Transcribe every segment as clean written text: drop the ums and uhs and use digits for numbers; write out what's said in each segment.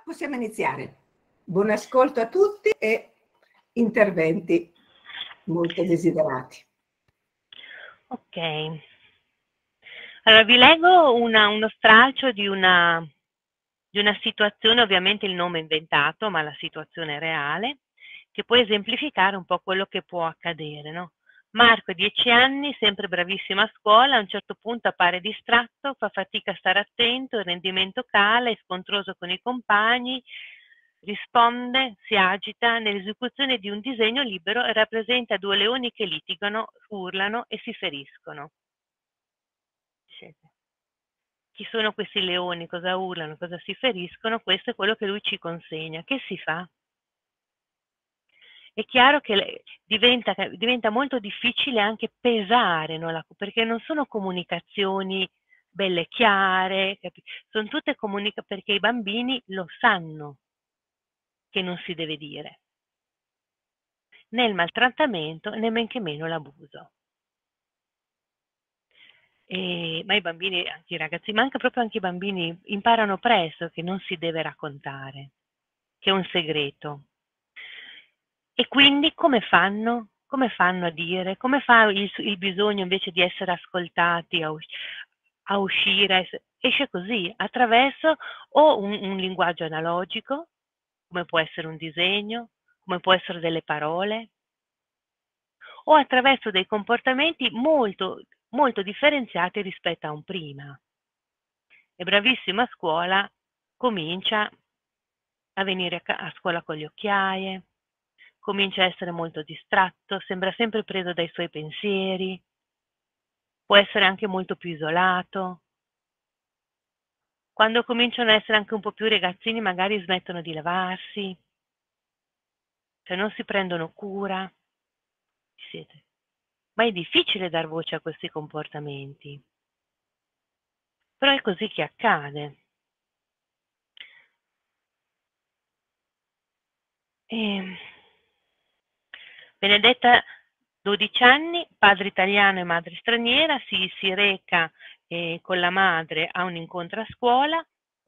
Possiamo iniziare. Buon ascolto a tutti e interventi molto desiderati. Ok, allora vi leggo uno stralcio di una situazione, ovviamente il nome è inventato, ma la situazione è reale, che può esemplificare un po' quello che può accadere, no? Marco, 10 anni, sempre bravissimo a scuola, a un certo punto appare distratto, fa fatica a stare attento, il rendimento cala, è scontroso con i compagni, risponde, si agita nell'esecuzione di un disegno libero e rappresenta due leoni che litigano, urlano e si feriscono. Chi sono questi leoni? Cosa urlano? Cosa si feriscono? Questo è quello che lui ci consegna. Che si fa? È chiaro che diventa molto difficile anche pesare, no? Perché non sono comunicazioni belle chiare, sono tutte perché i bambini lo sanno che non si deve dire, né il maltrattamento né men che meno l'abuso. Ma i bambini, anche i ragazzi, ma anche i bambini imparano presto che non si deve raccontare, che è un segreto. E quindi come fanno? Come fanno a dire? Come fa il bisogno invece di essere ascoltati a uscire? Esce così, attraverso o un linguaggio analogico, come può essere un disegno, come può essere delle parole, o attraverso dei comportamenti molto, molto differenziati rispetto a un prima. È bravissimo a scuola, comincia a venire a scuola con le occhiaie, comincia a essere molto distratto, sembra sempre preso dai suoi pensieri, può essere anche molto più isolato. Quando cominciano a essere anche un po' più ragazzini magari smettono di lavarsi, cioè non si prendono cura. Ci siete? Ma è difficile dar voce a questi comportamenti. Però è così che accade. Benedetta, 12 anni, padre italiano e madre straniera, si reca con la madre a un incontro a scuola.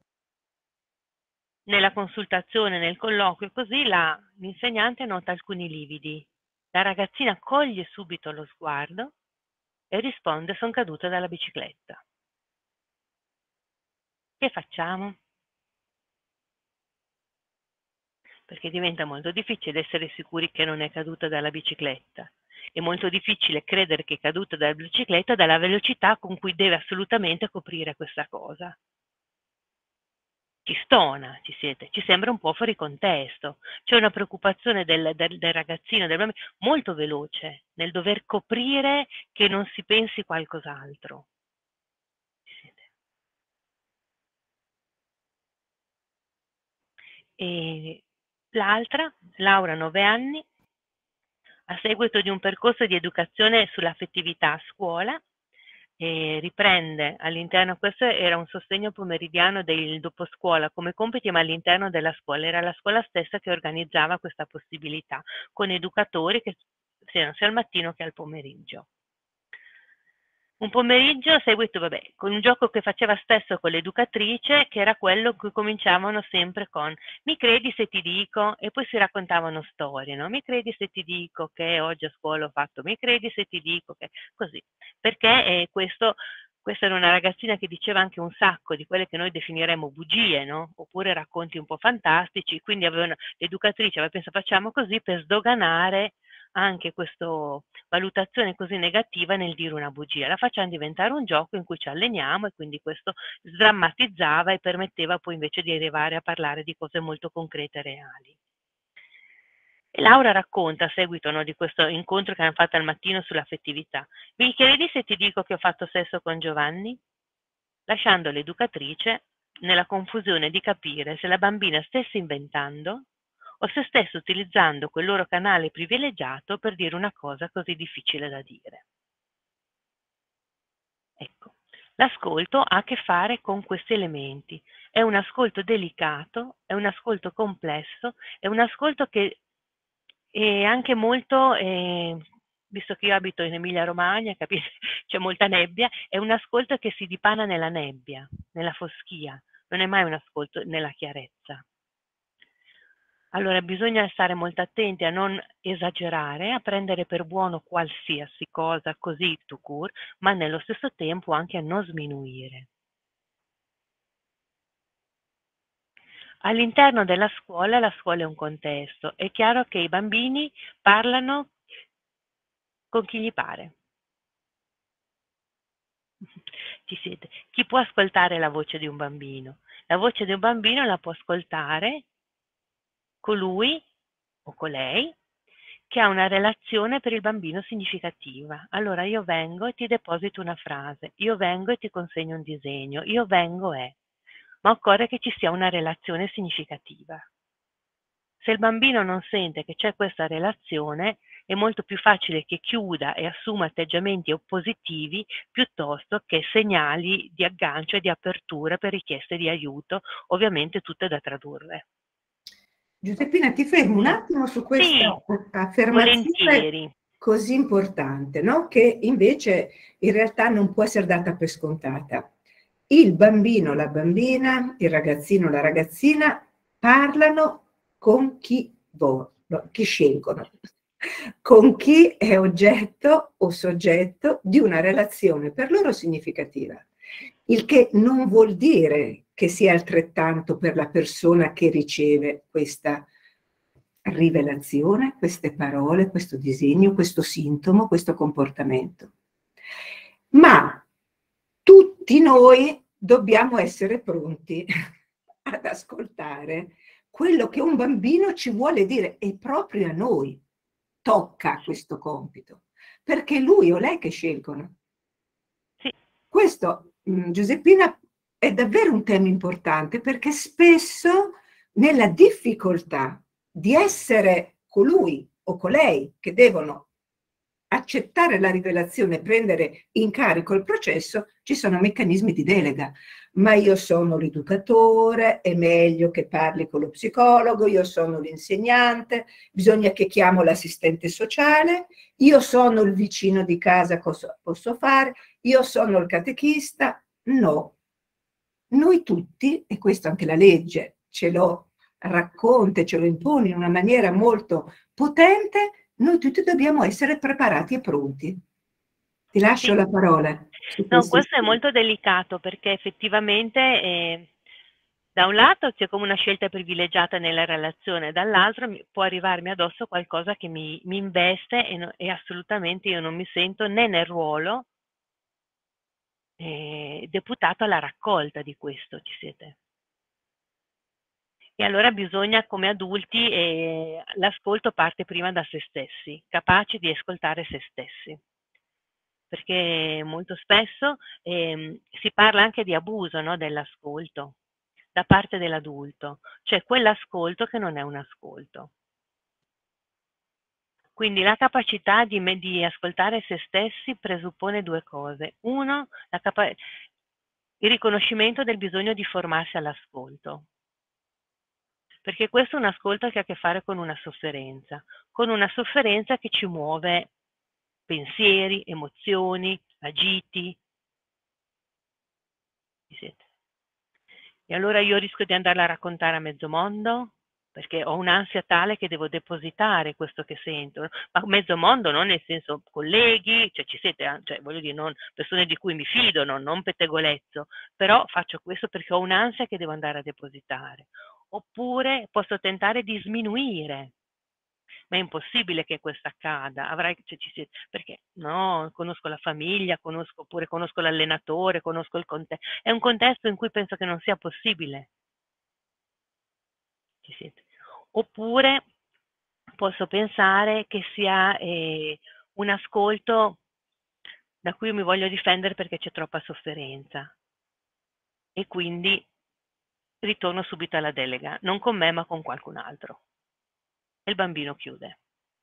Nella consultazione, nel colloquio, così l'insegnante nota alcuni lividi. La ragazzina coglie subito lo sguardo e risponde: "Sono caduta dalla bicicletta". Che facciamo? Perché diventa molto difficile essere sicuri che non è caduta dalla bicicletta. È molto difficile credere che è caduta dalla bicicletta dalla velocità con cui deve assolutamente coprire questa cosa. Ci stona, ci siete, ci sembra un po' fuori contesto. C'è una preoccupazione del ragazzino, del bambino, molto veloce nel dover coprire che non si pensi qualcos'altro. Ci siete? E l'altra, Laura, 9 anni, a seguito di un percorso di educazione sull'affettività a scuola, riprende all'interno, questo era un sostegno pomeridiano del doposcuola come compiti, ma all'interno della scuola, era la scuola stessa che organizzava questa possibilità, con educatori che c'erano sia al mattino che al pomeriggio. Un pomeriggio seguito, vabbè, con un gioco che faceva spesso con l'educatrice, che era quello che cominciavano sempre con "mi credi se ti dico", e poi si raccontavano storie, no? "Mi credi se ti dico che oggi a scuola ho fatto", "mi credi se ti dico che", così. Perché questa era una ragazzina che diceva anche un sacco di quelle che noi definiremmo bugie, no? Oppure racconti un po' fantastici, quindi l'educatrice aveva pensato: "Facciamo così per sdoganare anche questa valutazione così negativa nel dire una bugia, la facciamo diventare un gioco in cui ci alleniamo", e quindi questo sdrammatizzava e permetteva poi invece di arrivare a parlare di cose molto concrete e reali. E Laura racconta a seguito, no, di questo incontro che hanno fatto al mattino sull'affettività: "Mi chiedi se ti dico che ho fatto sesso con Giovanni?", lasciando l'educatrice nella confusione di capire se la bambina stesse inventando o se stesse utilizzando quel loro canale privilegiato per dire una cosa così difficile da dire. Ecco, l'ascolto ha a che fare con questi elementi. È un ascolto delicato, è un ascolto complesso, è un ascolto che è anche molto, visto che io abito in Emilia Romagna, capite? C'è molta nebbia, è un ascolto che si dipana nella nebbia, nella foschia, non è mai un ascolto nella chiarezza. Allora bisogna stare molto attenti a non esagerare, a prendere per buono qualsiasi cosa così tout court, ma nello stesso tempo anche a non sminuire. All'interno della scuola, la scuola è un contesto. È chiaro che i bambini parlano con chi gli pare. Ci siete. Chi può ascoltare la voce di un bambino? La voce di un bambino la può ascoltare colui o colei che ha una relazione per il bambino significativa. Allora io vengo e ti deposito una frase, io vengo e ti consegno un disegno, io vengo e... Ma occorre che ci sia una relazione significativa. Se il bambino non sente che c'è questa relazione, è molto più facile che chiuda e assuma atteggiamenti oppositivi piuttosto che segnali di aggancio e di apertura per richieste di aiuto, ovviamente tutte da tradurre. Giuseppina, ti fermo un attimo su questa affermazione volentieri. Così importante, no? Che invece in realtà non può essere data per scontata. Il bambino, la bambina, il ragazzino, la ragazzina parlano con chi chi scelgono, con chi è oggetto o soggetto di una relazione per loro significativa. Il che non vuol dire che sia altrettanto per la persona che riceve questa rivelazione, queste parole, questo disegno, questo sintomo, questo comportamento. Ma tutti noi dobbiamo essere pronti ad ascoltare quello che un bambino ci vuole dire, e proprio a noi tocca questo compito, perché lui o lei che scelgono. Sì. Questo, Giuseppina, è davvero un tema importante, perché spesso nella difficoltà di essere colui o colei che devono accettare la rivelazione, prendere in carico il processo, ci sono meccanismi di delega. Ma io sono l'educatore, è meglio che parli con lo psicologo, io sono l'insegnante, bisogna che chiamo l'assistente sociale, io sono il vicino di casa, cosa posso fare, io sono il catechista. No, noi tutti, e questo anche la legge ce lo racconta, ce lo impone in una maniera molto potente, noi tutti dobbiamo essere preparati e pronti. Ti lascio la parola. No, questo è molto delicato perché effettivamente da un lato c'è come una scelta privilegiata nella relazione, dall'altro può arrivarmi addosso qualcosa che mi investe e assolutamente io non mi sento né nel ruolo deputato alla raccolta di questo, ci siete. E allora bisogna, come adulti, l'ascolto parte prima da se stessi, capaci di ascoltare se stessi. Perché molto spesso si parla anche di abuso, no, dell'ascolto da parte dell'adulto, cioè quell'ascolto che non è un ascolto. Quindi la capacità di ascoltare se stessi presuppone due cose. Uno, il riconoscimento del bisogno di formarsi all'ascolto. Perché questo è un ascolto che ha a che fare con una sofferenza che ci muove pensieri, emozioni, agiti. E allora io rischio di andarla a raccontare a mezzo mondo? Perché ho un'ansia tale che devo depositare questo che sento, ma mezzo mondo non nel senso colleghi, cioè ci siete, cioè voglio dire, non persone di cui mi fido, non pettegolezzo, però faccio questo perché ho un'ansia che devo andare a depositare. Oppure posso tentare di sminuire, ma è impossibile che questo accada, perché no, conosco la famiglia, conosco l'allenatore, conosco il contesto, è un contesto in cui penso che non sia possibile. Ci siete. Oppure posso pensare che sia un ascolto da cui io mi voglio difendere perché c'è troppa sofferenza e quindi ritorno subito alla delega, non con me ma con qualcun altro. E il bambino chiude.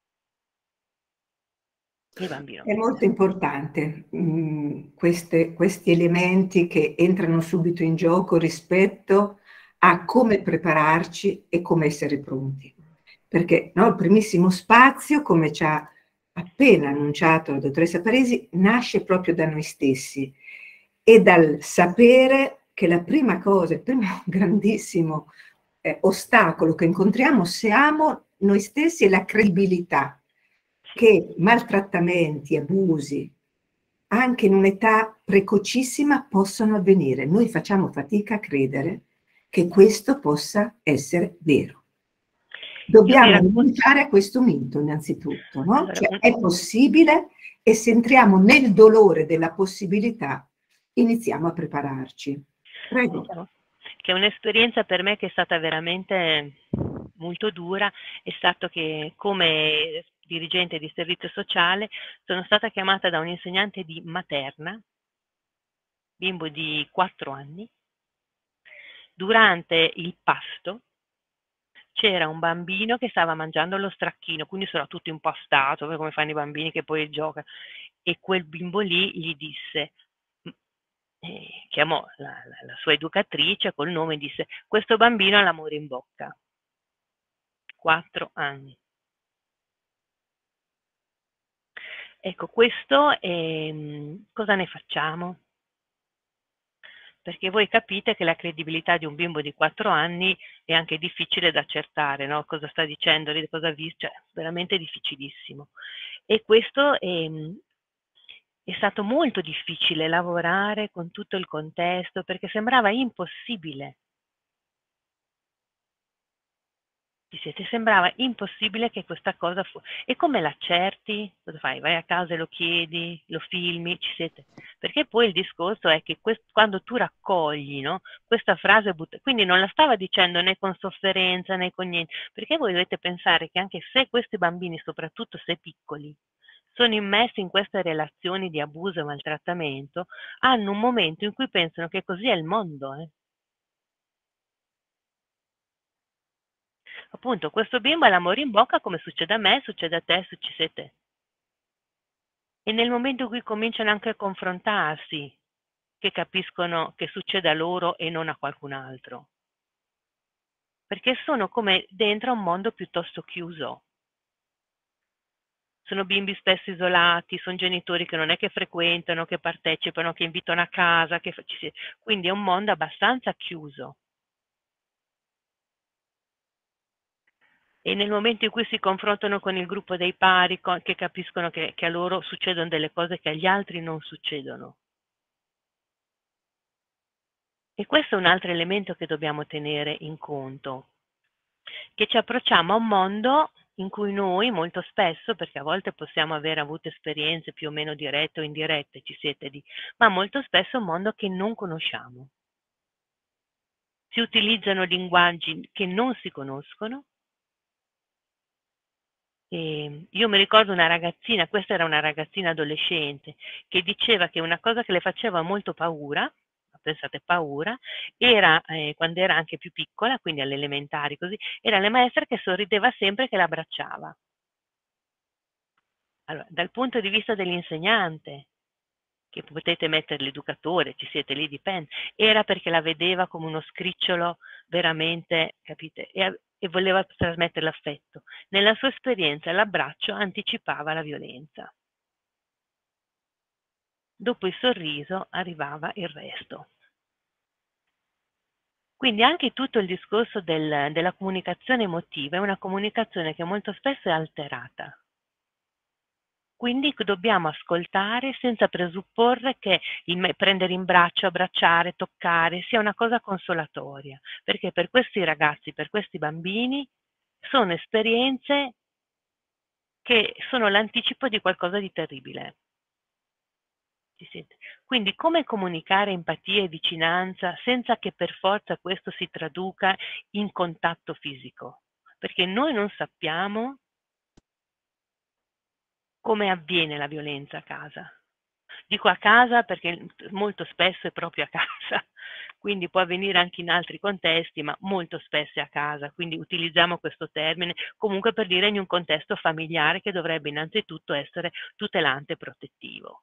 È molto importante questi elementi che entrano subito in gioco rispetto a come prepararci e come essere pronti. Perché no, il primissimo spazio, come ci ha appena annunciato la dottoressa Parisi, nasce proprio da noi stessi e dal sapere che la prima cosa, il primo grandissimo ostacolo che incontriamo siamo noi stessi e la credibilità che maltrattamenti, abusi, anche in un'età precocissima possono avvenire. Noi facciamo fatica a credere che questo possa essere vero. Dobbiamo rinunciare a questo mito innanzitutto, no? Allora, Cioè è possibile, e se entriamo nel dolore della possibilità iniziamo a prepararci. Prego. Diciamo che un'esperienza per me che è stata veramente molto dura è stato che come dirigente di servizio sociale sono stata chiamata da un insegnante di materna, bimbo di 4 anni. Durante il pasto c'era un bambino che stava mangiando lo stracchino, quindi sarà tutto impastato, come fanno i bambini che poi giocano, e quel bimbo lì gli disse, chiamò la sua educatrice col nome e disse: questo bambino ha l'amore in bocca. 4 anni. Ecco, questo cosa ne facciamo? Perché voi capite che la credibilità di un bimbo di 4 anni è anche difficile da accertare, no? Cosa sta dicendo, cosa ha visto, cioè veramente difficilissimo. E questo è stato molto difficile lavorare con tutto il contesto perché sembrava impossibile. Sembrava impossibile che questa cosa fosse. E come l'accerti? Cosa fai? Vai a casa e lo chiedi, lo filmi, ci siete? Perché poi il discorso è che quando tu raccogli, no, questa frase, quindi non la stava dicendo né con sofferenza né con niente, perché voi dovete pensare che anche se questi bambini, soprattutto se piccoli, sono immessi in queste relazioni di abuso e maltrattamento, hanno un momento in cui pensano che così è il mondo, Appunto, questo bimbo ha l'amore in bocca come succede a me, succede a te, succede a te. E nel momento in cui cominciano anche a confrontarsi, che capiscono che succede a loro e non a qualcun altro. Perché sono come dentro a un mondo piuttosto chiuso. Sono bimbi spesso isolati, sono genitori che non è che frequentano, che partecipano, che invitano a casa, quindi è un mondo abbastanza chiuso. E nel momento in cui si confrontano con il gruppo dei pari, che capiscono che a loro succedono delle cose che agli altri non succedono. E questo è un altro elemento che dobbiamo tenere in conto, che ci approcciamo a un mondo in cui noi molto spesso, perché a volte possiamo aver avuto esperienze più o meno dirette o indirette, ma molto spesso è un mondo che non conosciamo. Si utilizzano linguaggi che non si conoscono. E io mi ricordo una ragazzina, questa era una ragazzina adolescente, che diceva che una cosa che le faceva molto paura, pensate paura, era quando era anche più piccola, quindi alle elementari così, era la maestra che sorrideva sempre che l'abbracciava. Allora, dal punto di vista dell'insegnante, che potete mettere l'educatore, ci siete lì, dipende, era perché la vedeva come uno scricciolo veramente, capite? E voleva trasmettere l'affetto. Nella sua esperienza l'abbraccio anticipava la violenza. Dopo il sorriso arrivava il resto. Quindi anche tutto il discorso della comunicazione emotiva è una comunicazione che molto spesso è alterata. Quindi dobbiamo ascoltare senza presupporre che prendere in braccio, abbracciare, toccare sia una cosa consolatoria, perché per questi ragazzi, per questi bambini, sono esperienze che sono l'anticipo di qualcosa di terribile. Quindi come comunicare empatia e vicinanza senza che per forza questo si traduca in contatto fisico? Perché noi non sappiamo come avviene la violenza a casa. Dico a casa perché molto spesso è proprio a casa, quindi può avvenire anche in altri contesti, ma molto spesso è a casa, quindi utilizziamo questo termine comunque per dire in un contesto familiare che dovrebbe innanzitutto essere tutelante e protettivo.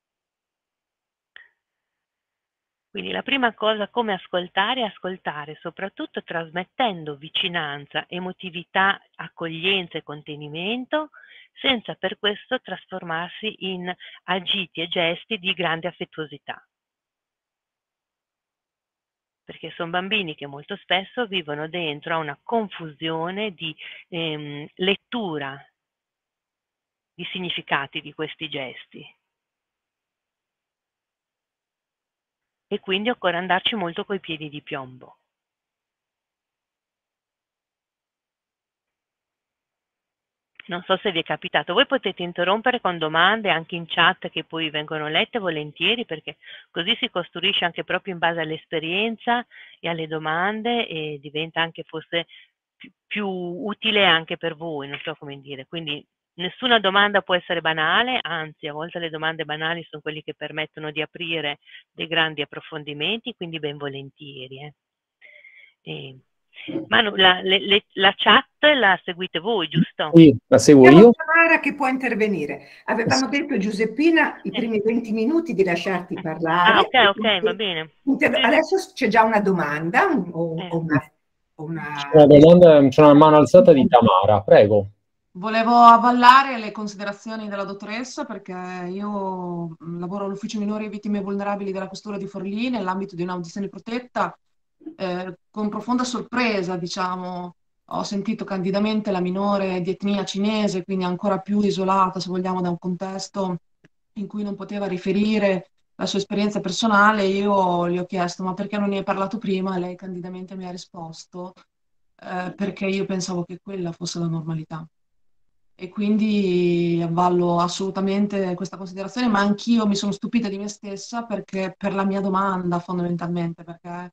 Quindi la prima cosa, come ascoltare soprattutto trasmettendo vicinanza, emotività, accoglienza e contenimento, senza per questo trasformarsi in agiti e gesti di grande affettuosità. perché sono bambini che molto spesso vivono dentro a una confusione di lettura di significati di questi gesti. E quindi occorre andarci molto coi piedi di piombo. Non so se vi è capitato, voi potete interrompere con domande anche in chat che poi vengono lette volentieri, perché così si costruisce anche proprio in base all'esperienza e alle domande e diventa anche forse più utile anche per voi, non so come dire. Quindi nessuna domanda può essere banale, anzi a volte le domande banali sono quelle che permettono di aprire dei grandi approfondimenti, quindi ben volentieri. Manu, la chat la seguite voi, giusto? Sì, la seguo Abbiamo io. Tamara che può intervenire. Avevamo detto, Giuseppina, i primi 20 minuti di lasciarti parlare. Ok, va bene. Adesso c'è già una domanda o C'è una domanda, c'è una mano alzata di Tamara, prego. Volevo avvallare le considerazioni della dottoressa perché io lavoro all'Ufficio Minori e Vittime Vulnerabili della Questura di Forlì nell'ambito di un'audizione protetta. Con profonda sorpresa, diciamo, ho sentito candidamente la minore di etnia cinese, quindi ancora più isolata, se vogliamo, da un contesto in cui non poteva riferire la sua esperienza personale. Io le ho chiesto, ma perché non ne hai parlato prima? E lei candidamente mi ha risposto, perché io pensavo che quella fosse la normalità. E quindi avvallo assolutamente questa considerazione, ma anch'io mi sono stupita di me stessa perché per la mia domanda fondamentalmente, perché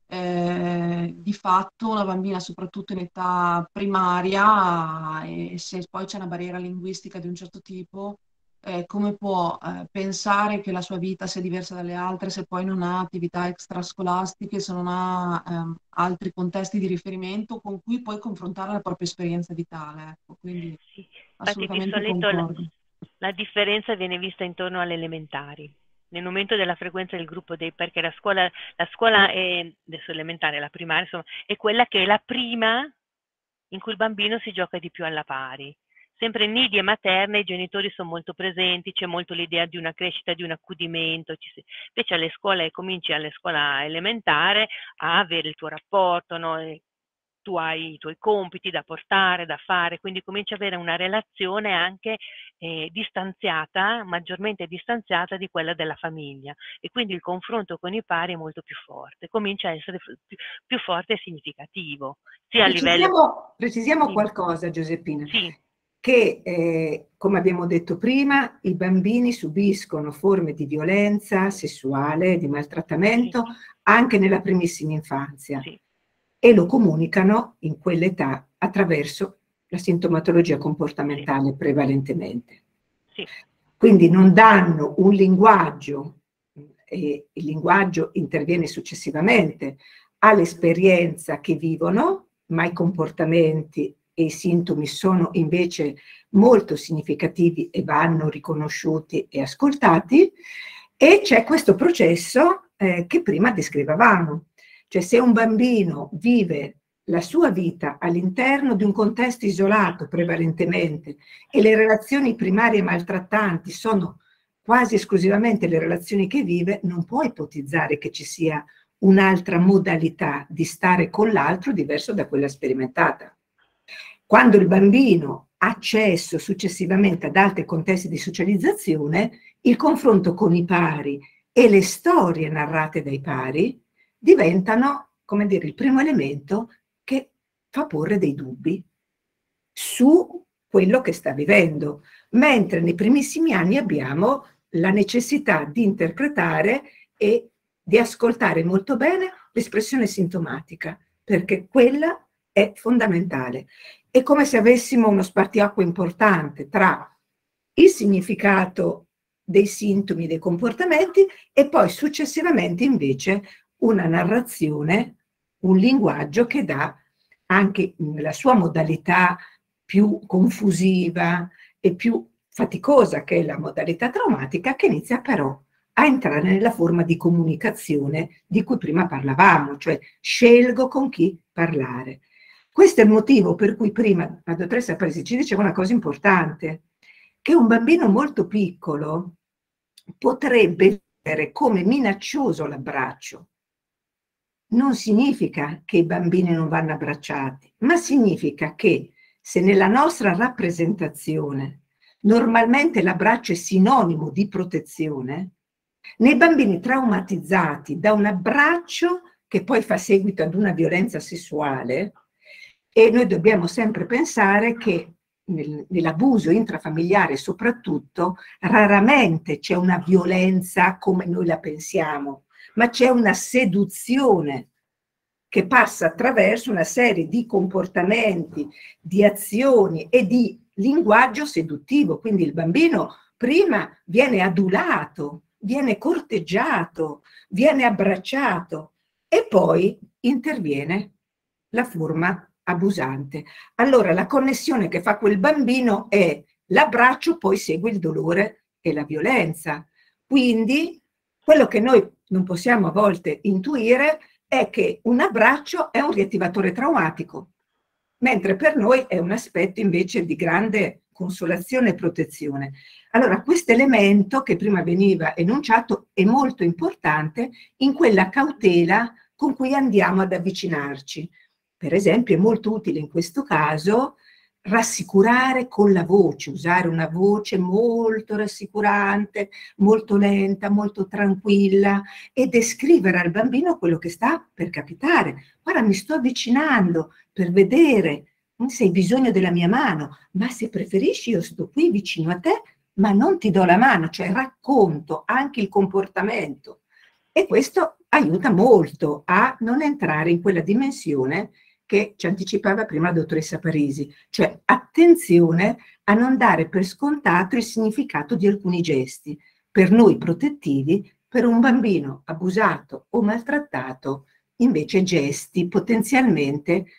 di fatto una bambina, soprattutto in età primaria, e se poi c'è una barriera linguistica di un certo tipo, come può pensare che la sua vita sia diversa dalle altre se poi non ha attività extrascolastiche, se non ha altri contesti di riferimento con cui poi confrontare la propria esperienza vitale. Ecco, quindi Sì. Infatti di assolutamente solito concordo. la differenza viene vista intorno alle elementari. Nel momento della frequenza del gruppo perché la scuola è, adesso elementare, la primaria, insomma, è quella che è la prima in cui il bambino si gioca di più alla pari. Sempre in nidi e materne i genitori sono molto presenti, c'è molto l'idea di una crescita, di un accudimento, invece alle scuole, cominci alle scuola elementare a avere il tuo rapporto, no? E tu hai i tuoi compiti da portare, da fare, quindi cominci ad avere una relazione anche distanziata, maggiormente distanziata di quella della famiglia, e quindi il confronto con i pari è molto più forte, comincia a essere più forte e significativo, sia a livello... Precisiamo Sì. qualcosa, Giuseppina, Sì. che come abbiamo detto prima, i bambini subiscono forme di violenza sessuale, di maltrattamento, Sì. anche nella primissima infanzia. Sì. E lo comunicano in quell'età attraverso la sintomatologia comportamentale prevalentemente. Sì. Quindi non danno un linguaggio, e il linguaggio interviene successivamente all'esperienza che vivono, ma i comportamenti e i sintomi sono invece molto significativi e vanno riconosciuti e ascoltati, e c'è questo processo che prima descrivevamo. Cioè, se un bambino vive la sua vita all'interno di un contesto isolato prevalentemente e le relazioni primarie maltrattanti sono quasi esclusivamente le relazioni che vive, non può ipotizzare che ci sia un'altra modalità di stare con l'altro diverso da quella sperimentata. Quando il bambino ha accesso successivamente ad altri contesti di socializzazione, il confronto con i pari e le storie narrate dai pari diventano, come dire, il primo elemento che fa porre dei dubbi su quello che sta vivendo, mentre nei primissimi anni abbiamo la necessità di interpretare e di ascoltare molto bene l'espressione sintomatica, perché quella è fondamentale. È come se avessimo uno spartiacque importante tra il significato dei sintomi, dei comportamenti, e poi successivamente invece una narrazione, un linguaggio che dà anche la sua modalità più confusiva e più faticosa, che è la modalità traumatica, che inizia però a entrare nella forma di comunicazione di cui prima parlavamo, cioè scelgo con chi parlare. Questo è il motivo per cui prima la dottoressa Parisi ci diceva una cosa importante, che un bambino molto piccolo potrebbe vedere come minaccioso l'abbraccio, non significa che i bambini non vanno abbracciati, ma significa che se nella nostra rappresentazione normalmente l'abbraccio è sinonimo di protezione, nei bambini traumatizzati da un abbraccio che poi fa seguito ad una violenza sessuale, e noi dobbiamo sempre pensare che nell'abuso intrafamiliare soprattutto, raramente c'è una violenza come noi la pensiamo, ma c'è una seduzione che passa attraverso una serie di comportamenti, di azioni e di linguaggio seduttivo. Quindi il bambino prima viene adulato, viene corteggiato, viene abbracciato e poi interviene la forma abusante. Allora la connessione che fa quel bambino è l'abbraccio, poi segue il dolore e la violenza. Quindi quello che noi non possiamo a volte intuire è che un abbraccio è un riattivatore traumatico, mentre per noi è un aspetto invece di grande consolazione e protezione. Allora questo elemento che prima veniva enunciato è molto importante in quella cautela con cui andiamo ad avvicinarci. Per esempio è molto utile in questo caso rassicurare con la voce, usare una voce molto rassicurante, molto lenta, molto tranquilla e descrivere al bambino quello che sta per capitare. Guarda, mi sto avvicinando per vedere se hai bisogno della mia mano, ma se preferisci io sto qui vicino a te, ma non ti do la mano, cioè racconto anche il comportamento. E questo aiuta molto a non entrare in quella dimensione che ci anticipava prima la dottoressa Parisi, cioè attenzione a non dare per scontato il significato di alcuni gesti, per noi protettivi, per un bambino abusato o maltrattato, invece gesti potenzialmente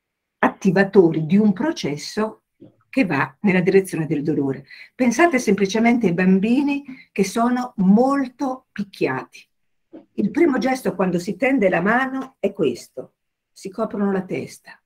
attivatori di un processo che va nella direzione del dolore. Pensate semplicemente ai bambini che sono molto picchiati. Il primo gesto quando si tende la mano è questo. Si coprono la testa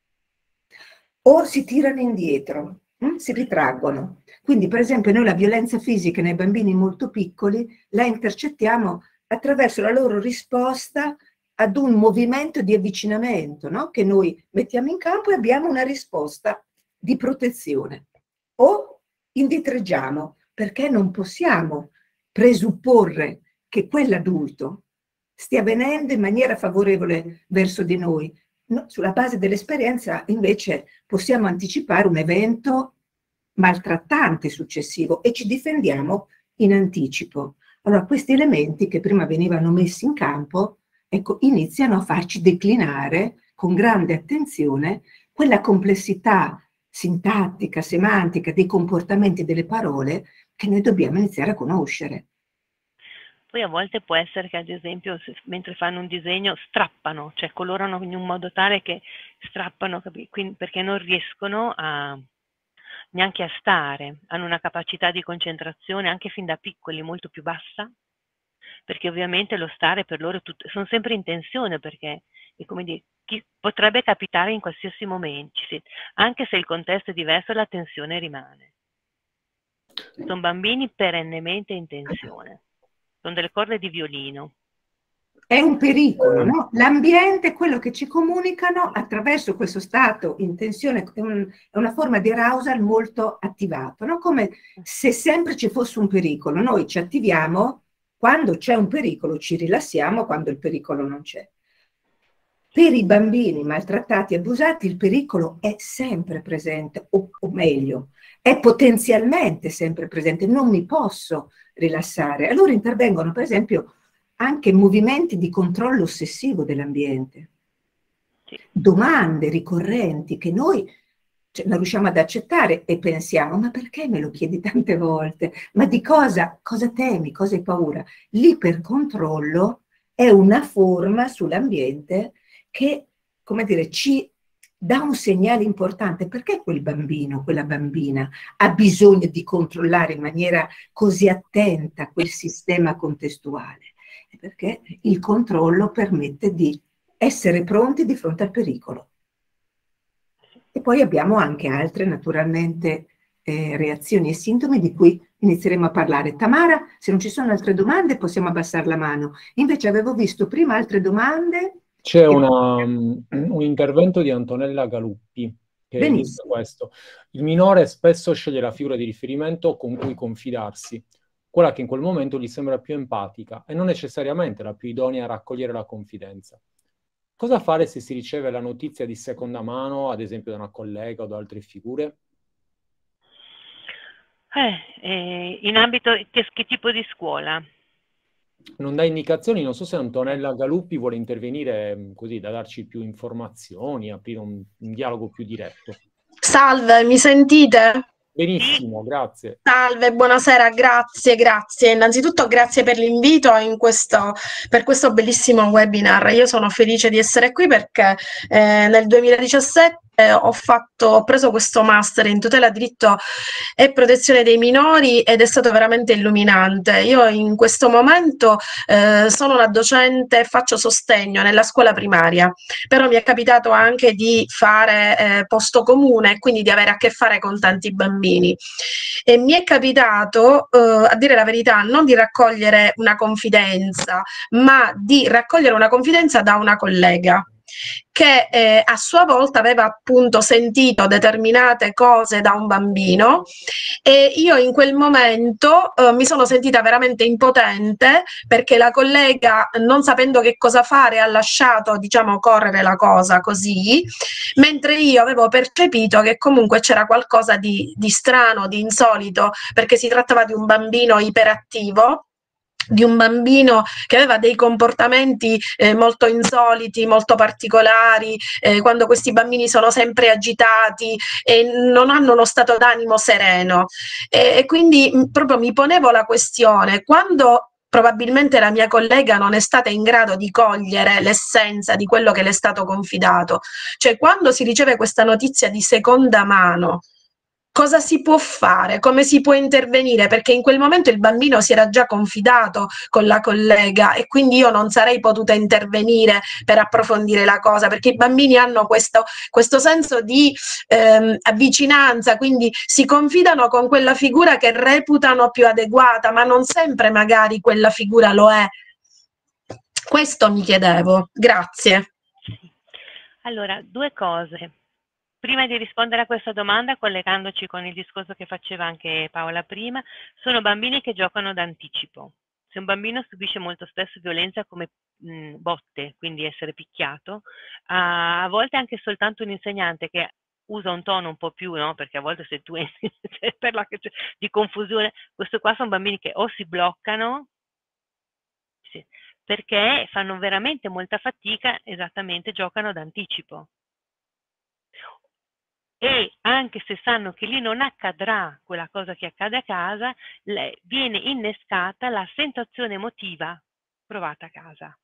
o si tirano indietro, si ritraggono. Quindi per esempio noi la violenza fisica nei bambini molto piccoli la intercettiamo attraverso la loro risposta ad un movimento di avvicinamento, no? Che noi mettiamo in campo e abbiamo una risposta di protezione. O indietreggiamo perché non possiamo presupporre che quell'adulto stia venendo in maniera favorevole verso di noi. No, sulla base dell'esperienza invece possiamo anticipare un evento maltrattante successivo e ci difendiamo in anticipo. Allora questi elementi che prima venivano messi in campo, ecco, iniziano a farci declinare con grande attenzione quella complessità sintattica, semantica dei comportamenti e delle parole che noi dobbiamo iniziare a conoscere. Poi a volte può essere che ad esempio mentre fanno un disegno strappano, cioè colorano in un modo tale che strappano, perché non riescono neanche a stare, hanno una capacità di concentrazione anche fin da piccoli molto più bassa, perché ovviamente lo stare per loro sono sempre in tensione, perché è come dire, potrebbe capitare in qualsiasi momento, anche se il contesto è diverso la tensione rimane. Sono bambini perennemente in tensione. Sono delle corde di violino. È un pericolo, no? L'ambiente è quello che ci comunicano attraverso questo stato in tensione, è una forma di arousal molto attivato, no? Come se sempre ci fosse un pericolo. Noi ci attiviamo quando c'è un pericolo, ci rilassiamo quando il pericolo non c'è. Per i bambini maltrattati e abusati il pericolo è sempre presente, o meglio, è potenzialmente sempre presente, non mi posso rilassare. Allora intervengono per esempio anche movimenti di controllo ossessivo dell'ambiente, domande ricorrenti che noi non riusciamo ad accettare e pensiamo, ma perché me lo chiedi tante volte? Ma di cosa temi, cosa hai paura? L'ipercontrollo è una forma sull'ambiente che, come dire, ci dà un segnale importante. Perché quel bambino, quella bambina ha bisogno di controllare in maniera così attenta quel sistema contestuale? Perché il controllo permette di essere pronti di fronte al pericolo. E poi abbiamo anche altre, naturalmente, reazioni e sintomi di cui inizieremo a parlare. Tamara, se non ci sono altre domande possiamo abbassare la mano. Invece avevo visto prima altre domande C'è un intervento di Antonella Galuppi che dice Benissimo. questo. Il minore spesso sceglie la figura di riferimento con cui confidarsi, quella che in quel momento gli sembra più empatica e non necessariamente la più idonea a raccogliere la confidenza. Cosa fare se si riceve la notizia di seconda mano, ad esempio da una collega o da altre figure? In ambito, che tipo di scuola? Non dà indicazioni, non so se Antonella Galuppi vuole intervenire così da darci più informazioni, aprire un dialogo più diretto. Salve, mi sentite? Benissimo, grazie. Salve, buonasera, grazie, grazie. Innanzitutto grazie per l'invito per questo bellissimo webinar. Io sono felice di essere qui perché nel 2017 ho preso questo master in tutela, diritto e protezione dei minori ed è stato veramente illuminante. Io in questo momento sono una docente e faccio sostegno nella scuola primaria, però mi è capitato anche di fare posto comune e quindi di avere a che fare con tanti bambini. E mi è capitato, a dire la verità, non di raccogliere una confidenza, ma di raccogliere una confidenza da una collega che a sua volta aveva appunto sentito determinate cose da un bambino e io in quel momento mi sono sentita veramente impotente perché la collega, non sapendo che cosa fare, ha lasciato, diciamo, correre la cosa così, mentre io avevo percepito che comunque c'era qualcosa di strano, di insolito, perché si trattava di un bambino iperattivo, di un bambino che aveva dei comportamenti molto insoliti, molto particolari, quando questi bambini sono sempre agitati e non hanno uno stato d'animo sereno. E quindi proprio mi ponevo la questione, quando probabilmente la mia collega non è stata in grado di cogliere l'essenza di quello che le è stato confidato, cioè quando si riceve questa notizia di seconda mano, cosa si può fare? Come si può intervenire? Perché in quel momento il bambino si era già confidato con la collega e quindi io non sarei potuta intervenire per approfondire la cosa, perché i bambini hanno questo senso di avvicinanza, quindi si confidano con quella figura che reputano più adeguata, ma non sempre magari quella figura lo è. Questo mi chiedevo. Grazie. Allora, due cose. Prima di rispondere a questa domanda, collegandoci con il discorso che faceva anche Paola prima, sono bambini che giocano d'anticipo. Se un bambino subisce molto spesso violenza come botte, quindi essere picchiato, a volte anche soltanto un insegnante che usa un tono un po' più, no? Perché a volte se tu entri di confusione, questo qua sono bambini che o si bloccano, sì, perché fanno veramente molta fatica, esattamente, giocano d'anticipo. E anche se sanno che lì non accadrà quella cosa che accade a casa, viene innescata la sensazione emotiva provata a casa.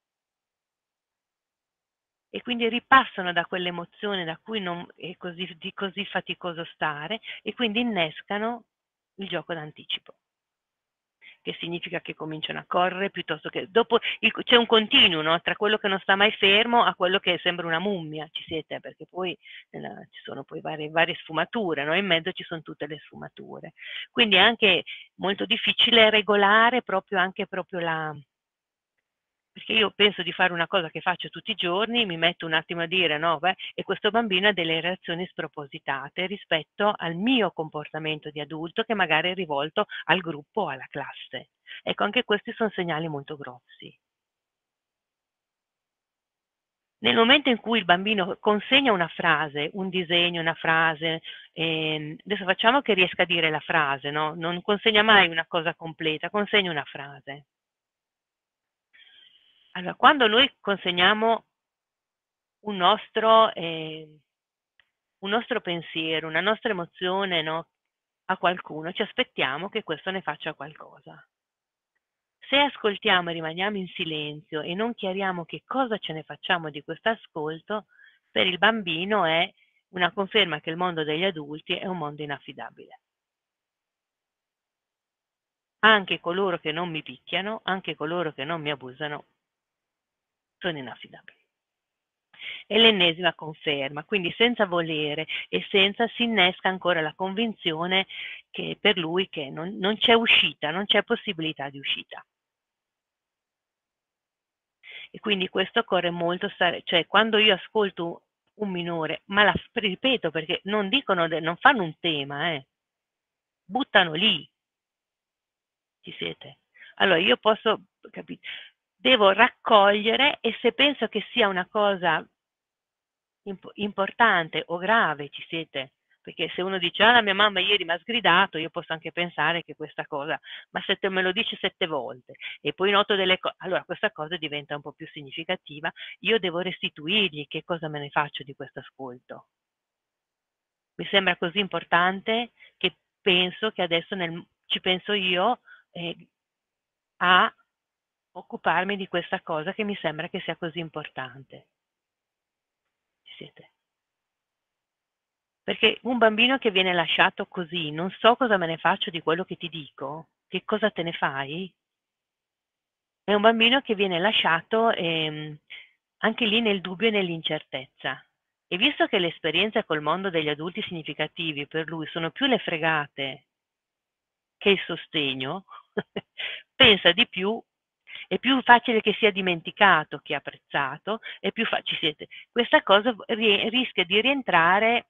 E quindi ripassano da quell'emozione da cui non è di così faticoso stare e quindi innescano il gioco d'anticipo, che significa che cominciano a correre piuttosto che dopo c'è un continuo, no? Tra quello che non sta mai fermo a quello che sembra una mummia, ci siete, perché poi ci sono poi varie sfumature, no? In mezzo ci sono tutte le sfumature, quindi è anche molto difficile regolare proprio perché io penso di fare una cosa che faccio tutti i giorni, mi metto un attimo a dire no, beh, e questo bambino ha delle reazioni spropositate rispetto al mio comportamento di adulto che magari è rivolto al gruppo o alla classe. Ecco, anche questi sono segnali molto grossi. Nel momento in cui il bambino consegna una frase, un disegno, una frase, adesso facciamo che riesca a dire la frase, no? Non consegna mai una cosa completa, consegna una frase. Allora, quando noi consegniamo un nostro pensiero, una nostra emozione, no, a qualcuno, ci aspettiamo che questo ne faccia qualcosa. Se ascoltiamo e rimaniamo in silenzio e non chiariamo che cosa ce ne facciamo di questo ascolto, per il bambino è una conferma che il mondo degli adulti è un mondo inaffidabile. Anche coloro che non mi picchiano, anche coloro che non mi abusano, sono inaffidabili. È l'ennesima conferma, quindi senza volere e senza si innesca ancora la convinzione che per lui che non c'è uscita, non c'è possibilità di uscita. E quindi questo occorre molto stare, cioè quando io ascolto un minore, ma ripeto perché non dicono, non fanno un tema, buttano lì, ci siete? Allora io posso, devo raccogliere, e se penso che sia una cosa importante o grave, ci siete? Perché se uno dice, ah, la mia mamma ieri mi ha sgridato, io posso anche pensare che questa cosa, ma se te me lo dici 7 volte e poi noto delle cose, allora questa cosa diventa un po' più significativa, io devo restituirgli che cosa me ne faccio di questo ascolto. Mi sembra così importante che penso che adesso ci penso io a occuparmi di questa cosa che mi sembra che sia così importante. Ci siete? Perché un bambino che viene lasciato così, non so cosa me ne faccio di quello che ti dico, che cosa te ne fai? È un bambino che viene lasciato anche lì nel dubbio e nell'incertezza. E visto che le esperienze col mondo degli adulti significativi per lui sono più le fregate che il sostegno, pensa di più, è più facile che sia dimenticato che apprezzato, è più ci siete. Questa cosa rischia di rientrare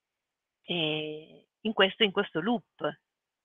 in questo loop.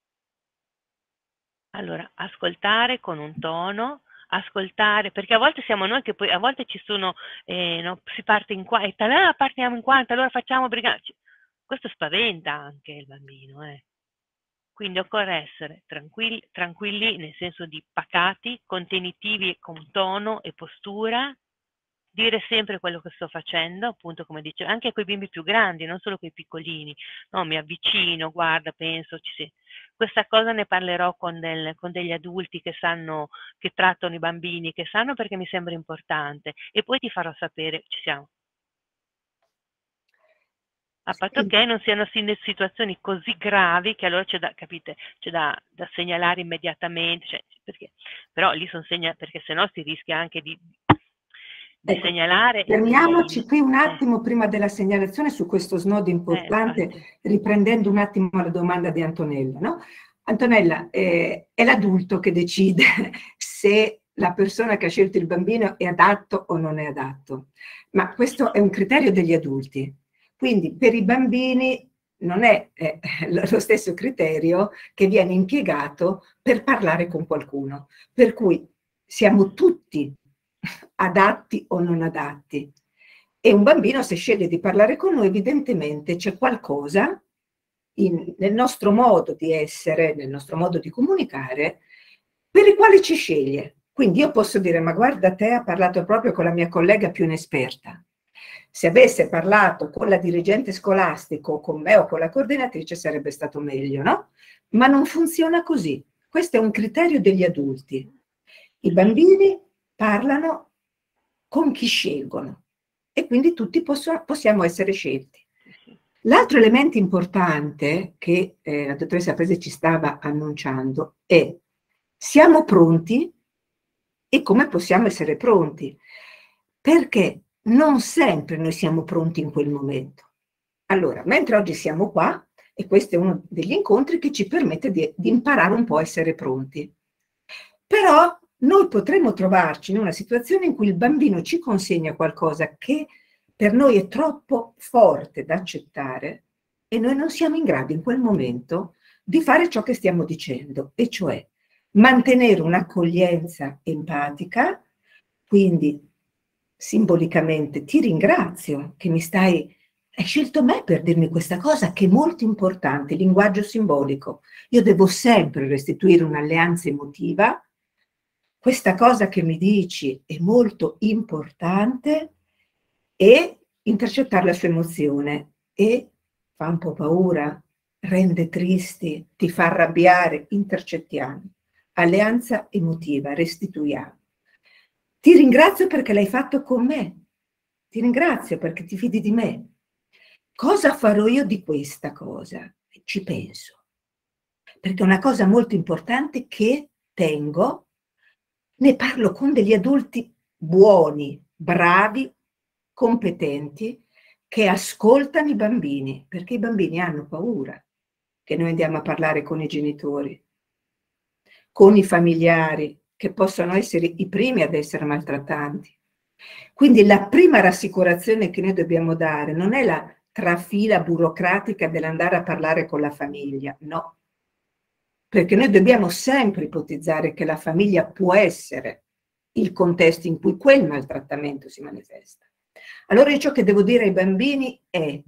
Allora, ascoltare con un tono, ascoltare, perché a volte siamo noi che poi, a volte ci sono, no, si parte in quarta, allora partiamo in quarta, allora facciamo briganti. Questo spaventa anche il bambino, Quindi occorre essere tranquilli nel senso di pacati, contenitivi con tono e postura, dire sempre quello che sto facendo, appunto come dicevo, anche con i bimbi più grandi, non solo con i piccolini, no, mi avvicino, guarda, penso, questa cosa ne parlerò con degli adulti che sanno, che trattano i bambini, che sanno, perché mi sembra importante, e poi ti farò sapere, ci siamo. A patto che non siano situazioni così gravi che allora c'è da segnalare immediatamente, perché, però lì sono perché sennò si rischia anche di segnalare. Fermiamoci qui un attimo prima della segnalazione su questo snodo importante, riprendendo un attimo la domanda di Antonella, no? Antonella, è l'adulto che decide se la persona che ha scelto il bambino è adatto o non è adatto, ma questo è un criterio degli adulti. Quindi per i bambini non è lo stesso criterio che viene impiegato per parlare con qualcuno. Per cui siamo tutti adatti o non adatti. E un bambino, se sceglie di parlare con noi, evidentemente c'è qualcosa nel nostro modo di essere, nel nostro modo di comunicare, per il quale ci sceglie. Quindi io posso dire, ma guarda, te ha parlato proprio con la mia collega più inesperta. Se avesse parlato con la dirigente scolastico, con me o con la coordinatrice sarebbe stato meglio, no? Ma non funziona così. Questo è un criterio degli adulti. I bambini parlano con chi scelgono e quindi tutti possiamo essere scelti. L'altro elemento importante che la dottoressa Prese ci stava annunciando è: siamo pronti e come possiamo essere pronti? Perché non sempre noi siamo pronti in quel momento. Allora, mentre oggi siamo qua, e questo è uno degli incontri che ci permette di imparare un po' a essere pronti. Però noi potremmo trovarci in una situazione in cui il bambino ci consegna qualcosa che per noi è troppo forte da accettare e noi non siamo in grado in quel momento di fare ciò che stiamo dicendo, e cioè mantenere un'accoglienza empatica. Quindi simbolicamente ti ringrazio che hai scelto me per dirmi questa cosa che è molto importante, linguaggio simbolico. Io devo sempre restituire un'alleanza emotiva. Questa cosa che mi dici è molto importante, e intercettare la sua emozione. E fa un po' paura, rende tristi, ti fa arrabbiare, intercettiamo. Alleanza emotiva, restituiamo. Ti ringrazio perché l'hai fatto con me. Ti ringrazio perché ti fidi di me. Cosa farò io di questa cosa? Ci penso. Perché è una cosa molto importante che tengo. Ne parlo con degli adulti buoni, bravi, competenti, che ascoltano i bambini, perché i bambini hanno paura che noi andiamo a parlare con i genitori, con i familiari, che possono essere i primi ad essere maltrattanti. Quindi la prima rassicurazione che noi dobbiamo dare non è la trafila burocratica dell'andare a parlare con la famiglia, no. Perché noi dobbiamo sempre ipotizzare che la famiglia può essere il contesto in cui quel maltrattamento si manifesta. Allora io ciò che devo dire ai bambini è: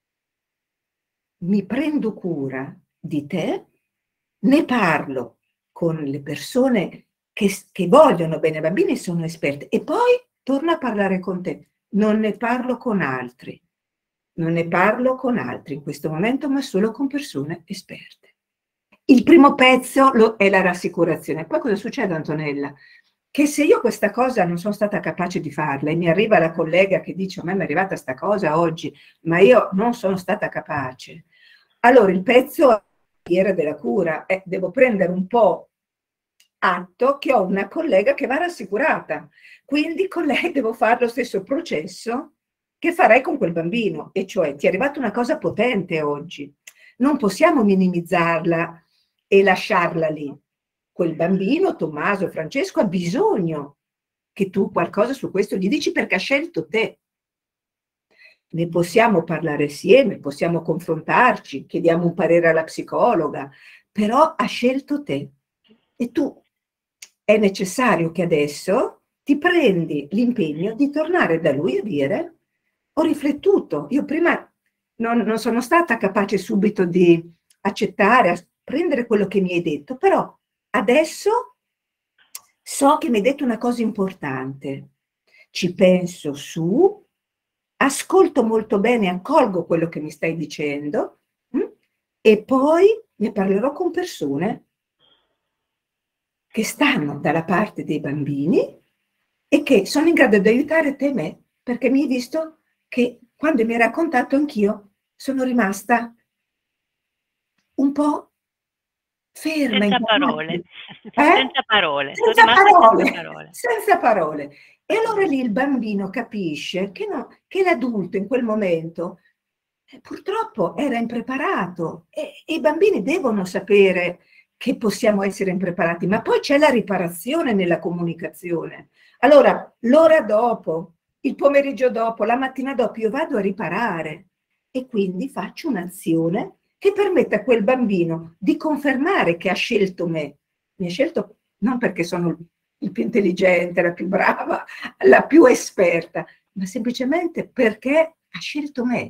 mi prendo cura di te, ne parlo con le persone che vogliono bene ai bambini, sono esperte, e poi torno a parlare con te. Non ne parlo con altri. Non ne parlo con altri in questo momento, ma solo con persone esperte. Il primo pezzo è la rassicurazione. Poi cosa succede, Antonella? Che se io questa cosa non sono stata capace di farla e mi arriva la collega che dice: a me mi è arrivata sta cosa oggi, ma io non sono stata capace, allora il pezzo è della cura, devo prendere un po' atto che ho una collega che va rassicurata, quindi con lei devo fare lo stesso processo che farei con quel bambino, e cioè: ti è arrivata una cosa potente oggi, non possiamo minimizzarla e lasciarla lì. Quel bambino, Tommaso, Francesco, ha bisogno che tu qualcosa su questo gli dici, perché ha scelto te. Ne possiamo parlare insieme, possiamo confrontarci, chiediamo un parere alla psicologa, però ha scelto te. E tu è necessario che adesso ti prendi l'impegno di tornare da lui a dire: ho riflettuto, io prima non sono stata capace subito di accettare, a prendere quello che mi hai detto, però adesso so che mi hai detto una cosa importante, ci penso su, ascolto molto bene, accolgo quello che mi stai dicendo, e poi ne parlerò con persone che stanno dalla parte dei bambini e che sono in grado di aiutare te e me, perché mi hai visto che quando mi hai raccontato anch'io sono rimasta un po' ferma. Senza parole. Senza parole. Senza parole. E allora lì il bambino capisce che l'adulto in quel momento purtroppo era impreparato, e i bambini devono sapere che possiamo essere impreparati, ma poi c'è la riparazione nella comunicazione. Allora, l'ora dopo, il pomeriggio dopo, la mattina dopo, io vado a riparare e quindi faccio un'azione che permette a quel bambino di confermare che ha scelto me. Mi ha scelto non perché sono il più intelligente, la più brava, la più esperta, ma semplicemente perché ha scelto me.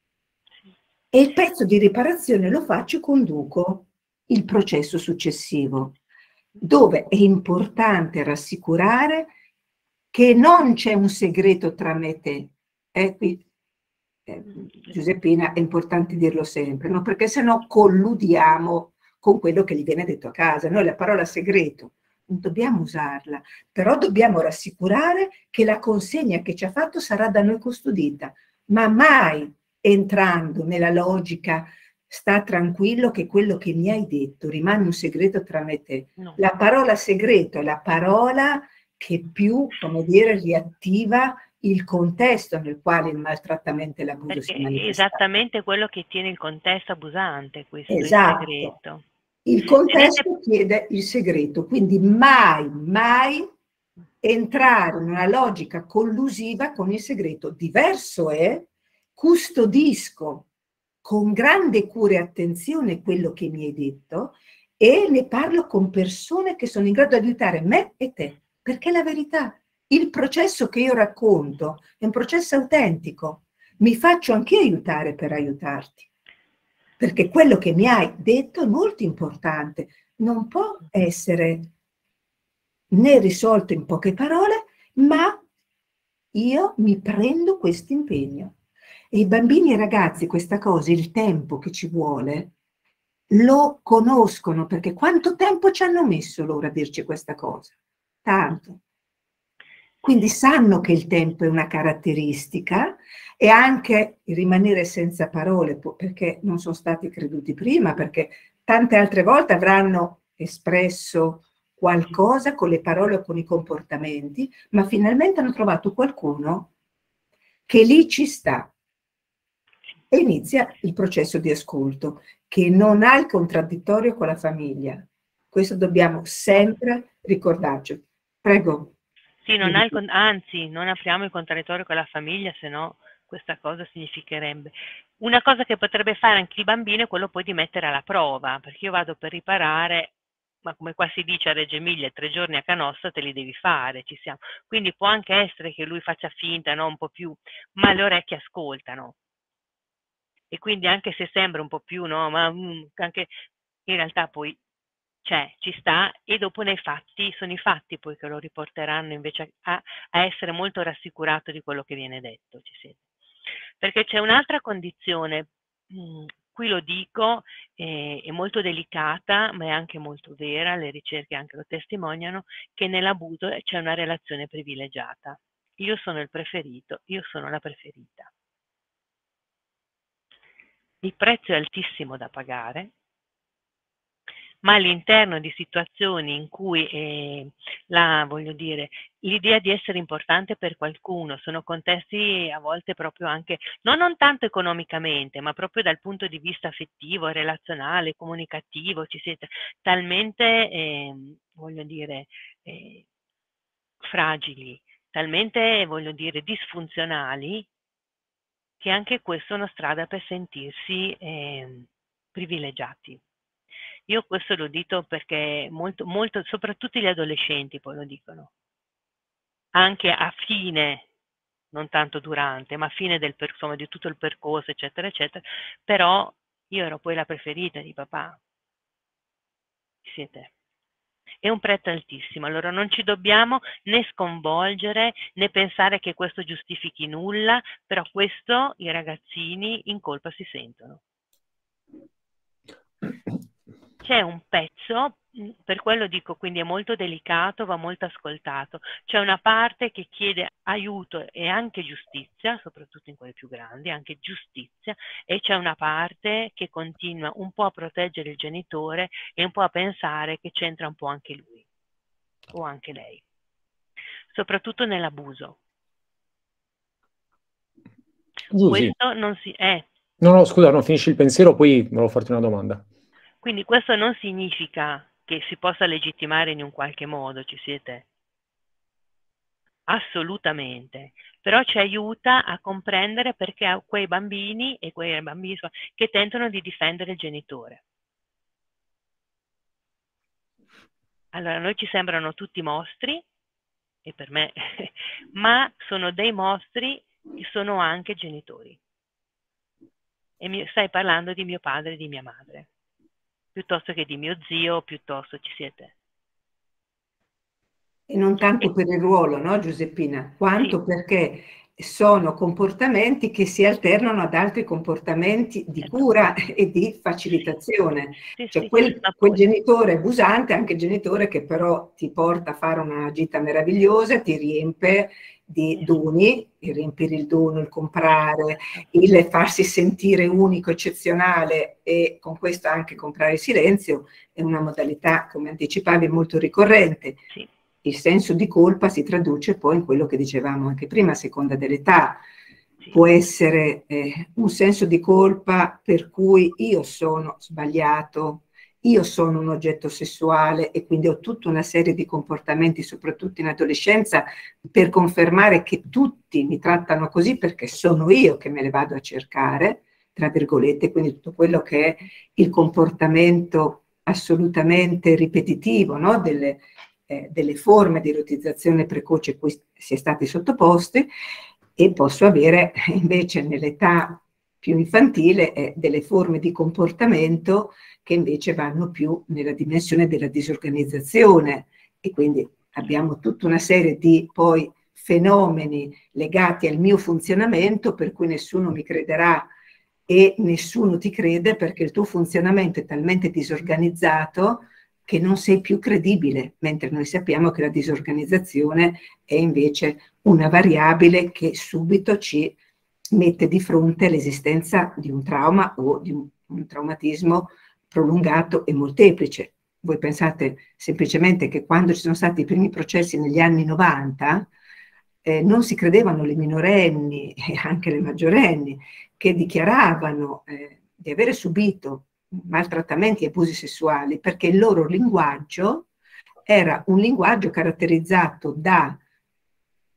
E il pezzo di riparazione lo faccio e conduco il processo successivo, dove è importante rassicurare che non c'è un segreto tra me e te. Qui, Giuseppina, è importante dirlo sempre, no? Perché sennò colludiamo con quello che gli viene detto a casa. Noi la parola segreto non dobbiamo usarla, però dobbiamo rassicurare che la consegna che ci ha fatto sarà da noi custodita, ma mai entrando nella logica: sta tranquillo che quello che mi hai detto rimane un segreto tra me e te. No. La parola segreto è la parola che più, come dire, riattiva il contesto nel quale il maltrattamento e l'abuso si manifesta. È esattamente quello che tiene il contesto abusante, questo, esatto. Il segreto. Il contesto chiede il segreto, quindi mai entrare in una logica collusiva con il segreto. Diverso è: custodisco con grande cura e attenzione quello che mi hai detto e ne parlo con persone che sono in grado di aiutare me e te, perché è la verità. Il processo che io racconto è un processo autentico, mi faccio anche aiutare per aiutarti, perché quello che mi hai detto è molto importante, non può essere né risolto in poche parole, ma io mi prendo questo impegno. E i bambini e i ragazzi questa cosa, il tempo che ci vuole, lo conoscono, perché quanto tempo ci hanno messo loro a dirci questa cosa? Tanto. Quindi sanno che il tempo è una caratteristica, e anche il rimanere senza parole, perché non sono stati creduti prima, perché tante altre volte avranno espresso qualcosa con le parole o con i comportamenti, ma finalmente hanno trovato qualcuno che lì ci sta. E inizia il processo di ascolto, che non ha il contraddittorio con la famiglia. Questo dobbiamo sempre ricordarci. Prego. Sì, anzi, non apriamo il contraddittorio con la famiglia, se no questa cosa significherebbe. Una cosa che potrebbe fare anche il bambino è quello poi di mettere alla prova, perché io vado per riparare, ma come qua si dice a Reggio Emilia, 3 giorni a Canossa te li devi fare, ci siamo. Quindi può anche essere che lui faccia finta, no, un po' più, ma le orecchie ascoltano. E quindi anche se sembra un po' più, no, ma anche in realtà poi ci sta, e dopo nei fatti, sono i fatti poi che lo riporteranno invece a essere molto rassicurato di quello che viene detto, ci siete. Perché c'è un'altra condizione, qui lo dico, è molto delicata, ma è anche molto vera, le ricerche anche lo testimoniano, che nell'abuso c'è una relazione privilegiata. Io sono il preferito, io sono la preferita. Il prezzo è altissimo da pagare, ma all'interno di situazioni in cui voglio dire, l'idea di essere importante per qualcuno, sono contesti a volte proprio anche, non tanto economicamente, ma proprio dal punto di vista affettivo, relazionale, comunicativo, ci siete talmente, voglio dire, fragili, talmente, voglio dire, disfunzionali, che anche questa è una strada per sentirsi privilegiati. Io questo lo dico perché molto, soprattutto gli adolescenti poi lo dicono, anche a fine, non tanto durante, ma a fine insomma, di tutto il percorso, eccetera, eccetera, però io ero poi la preferita di papà. Siete. È un prezzo altissimo, allora non ci dobbiamo né sconvolgere né pensare che questo giustifichi nulla, però questo i ragazzini in colpa si sentono. C'è un pezzo, per quello dico, quindi è molto delicato, va molto ascoltato. C'è una parte che chiede aiuto e anche giustizia, soprattutto in quelle più grandi, anche giustizia, e c'è una parte che continua un po' a proteggere il genitore e un po' a pensare che c'entra un po' anche lui o anche lei, soprattutto nell'abuso. Questo non si... No, scusa, no, finisci il pensiero, poi volevo farti una domanda. Quindi questo non significa che si possa legittimare in un qualche modo, ci siete? Assolutamente, però ci aiuta a comprendere perché ha quei bambini e quei bambini che tentano di difendere il genitore. Allora, a noi ci sembrano tutti mostri, e per me, ma sono dei mostri che sono anche genitori. E stai parlando di mio padre e di mia madre, piuttosto che di mio zio, piuttosto ci siete. E non tanto per il ruolo, no, Giuseppina, quanto sì, perché sono comportamenti che si alternano ad altri comportamenti di cura e di facilitazione. Sì, cioè sì, quel genitore abusante è anche il genitore che però ti porta a fare una gita meravigliosa, ti riempie di doni, il riempire il dono, il comprare, il farsi sentire unico, eccezionale, e con questo anche comprare il silenzio è una modalità, come anticipavi, molto ricorrente. Sì. Il senso di colpa si traduce poi in quello che dicevamo anche prima, a seconda dell'età. Sì. Può essere un senso di colpa per cui io sono sbagliato, io sono un oggetto sessuale e quindi ho tutta una serie di comportamenti, soprattutto in adolescenza, per confermare che tutti mi trattano così perché sono io che me le vado a cercare, tra virgolette, quindi tutto quello che è il comportamento assolutamente ripetitivo, no? Delle forme di erotizzazione precoce a cui si è stati sottoposti, e posso avere invece nell'età più infantile delle forme di comportamento che invece vanno più nella dimensione della disorganizzazione, e quindi abbiamo tutta una serie di poi fenomeni legati al mio funzionamento per cui nessuno mi crederà e nessuno ti crede perché il tuo funzionamento è talmente disorganizzato che non sei più credibile, mentre noi sappiamo che la disorganizzazione è invece una variabile che subito ci mette di fronte all'esistenza di un trauma o di un traumatismo prolungato e molteplice. Voi pensate semplicemente che quando ci sono stati i primi processi negli anni 90, non si credevano le minorenni e anche le maggiorenni che dichiaravano di avere subito maltrattamenti e abusi sessuali, perché il loro linguaggio era un linguaggio caratterizzato da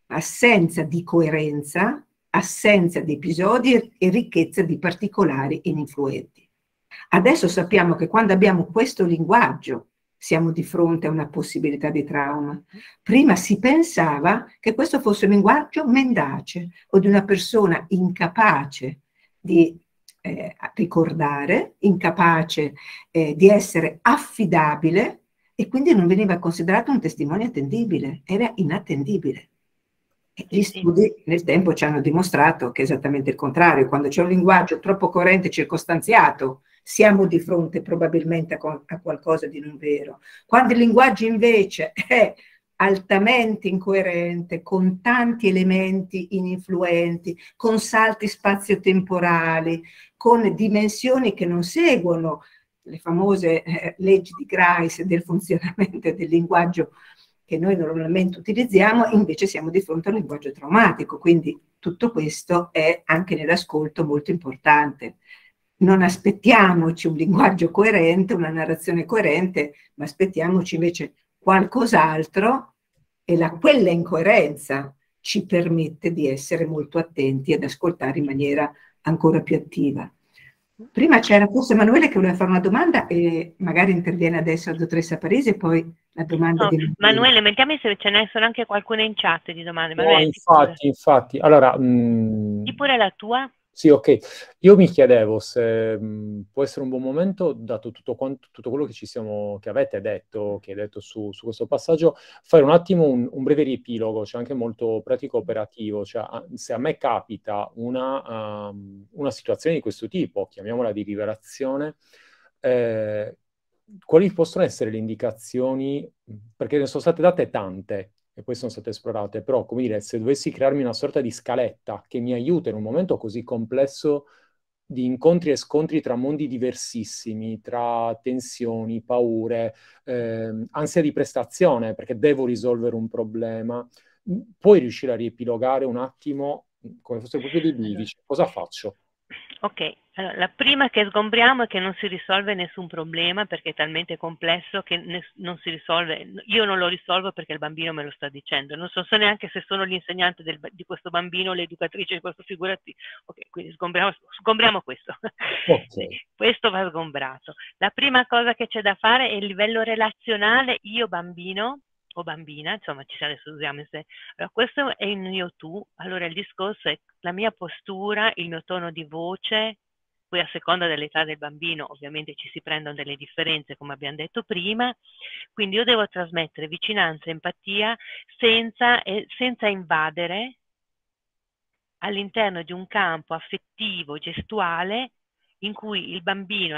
assenza di coerenza, assenza di episodi e ricchezza di particolari ininfluenti. Adesso sappiamo che quando abbiamo questo linguaggio siamo di fronte a una possibilità di trauma. Prima si pensava che questo fosse un linguaggio mendace o di una persona incapace di ricordare, incapace di essere affidabile, e quindi non veniva considerato un testimone attendibile, era inattendibile. E gli studi nel tempo ci hanno dimostrato che è esattamente il contrario. Quando c'è un linguaggio troppo coerente e circostanziato, siamo di fronte probabilmente a qualcosa di non vero. Quando il linguaggio invece è altamente incoerente, con tanti elementi ininfluenti, con salti spazio-temporali, con dimensioni che non seguono le famose leggi di Grice del funzionamento del linguaggio che noi normalmente utilizziamo, invece siamo di fronte a un linguaggio traumatico. Quindi tutto questo è anche nell'ascolto molto importante. Non aspettiamoci un linguaggio coerente, una narrazione coerente, ma aspettiamoci invece qualcos'altro, e quella incoerenza ci permette di essere molto attenti ed ascoltare in maniera ancora più attiva. Prima c'era forse Emanuele che voleva fare una domanda e magari interviene adesso la dottoressa Parisi e poi la domanda di Emanuele, mettiamo se ce ne sono anche qualcuna in chat di domande. No, infatti. Allora, di pure la tua? Sì, ok. Io mi chiedevo se può essere un buon momento, dato tutto quello che avete detto, che hai detto su questo passaggio, fare un attimo un breve riepilogo, cioè anche molto pratico-operativo. Cioè, se a me capita una situazione di questo tipo, chiamiamola di rivelazione, quali possono essere le indicazioni? Perché ne sono state date tante, e poi sono state esplorate, però, come dire, se dovessi crearmi una sorta di scaletta che mi aiuta in un momento così complesso di incontri e scontri tra mondi diversissimi, tra tensioni, paure, ansia di prestazione, perché devo risolvere un problema, puoi riuscire a riepilogare un attimo, come fosse proprio dei bivici, cosa faccio? Ok, allora, la prima che sgombriamo è che non si risolve nessun problema perché è talmente complesso che non si risolve. Io non lo risolvo perché il bambino me lo sta dicendo. Non so neanche se sono l'insegnante di questo bambino, l'educatrice di questo, figurati. Ok, quindi sgombriamo questo. Okay. Questo va sgombrato. La prima cosa che c'è da fare è il livello relazionale io-bambino o bambina, insomma, adesso usiamo se. Allora, questo è il mio tu. Allora il discorso è la mia postura, il mio tono di voce, poi a seconda dell'età del bambino ovviamente ci si prendono delle differenze come abbiamo detto prima, quindi io devo trasmettere vicinanza, empatia senza invadere all'interno di un campo affettivo, gestuale, in cui il bambino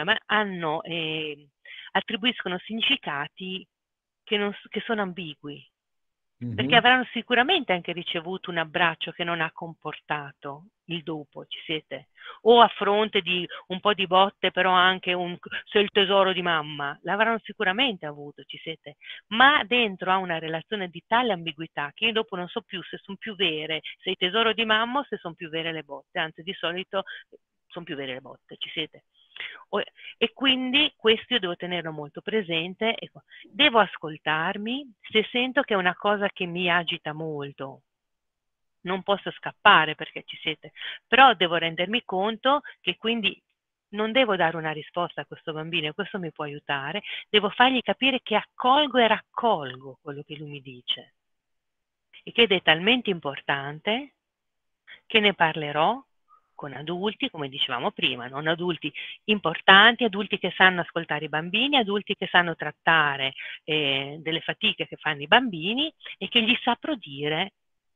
attribuiscono significati che sono ambigui, perché avranno sicuramente anche ricevuto un abbraccio che non ha comportato il dopo, ci siete? O a fronte di un po' di botte, però anche sei il tesoro di mamma, l'avranno sicuramente avuto, ci siete? Ma dentro ha una relazione di tale ambiguità che io dopo non so più se sono più vere, se il tesoro di mamma o se sono più vere le botte, anzi di solito sono più vere le botte, ci siete? E quindi questo io devo tenerlo molto presente, devo ascoltarmi, se sento che è una cosa che mi agita molto, non posso scappare perché ci siete, però devo rendermi conto che quindi non devo dare una risposta a questo bambino e questo mi può aiutare, devo fargli capire che accolgo e raccolgo quello che lui mi dice e che è talmente importante che ne parlerò con adulti, come dicevamo prima, non adulti importanti, adulti che sanno ascoltare i bambini, adulti che sanno trattare delle fatiche che fanno i bambini e che gli saprò dire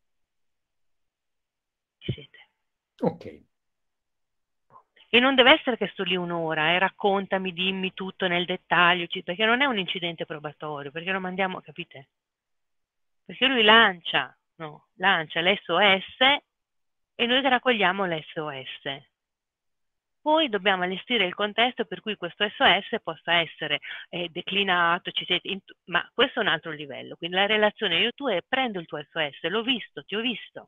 chi siete. Ok. E non deve essere che sto lì un'ora e raccontami, dimmi tutto nel dettaglio, perché non è un incidente probatorio, perché lo mandiamo, capite? Perché lui lancia l'SOS e noi raccogliamo l'SOS. Poi dobbiamo allestire il contesto per cui questo SOS possa essere declinato, ma questo è un altro livello. Quindi la relazione io tu è prendo il tuo SOS, l'ho visto, ti ho visto.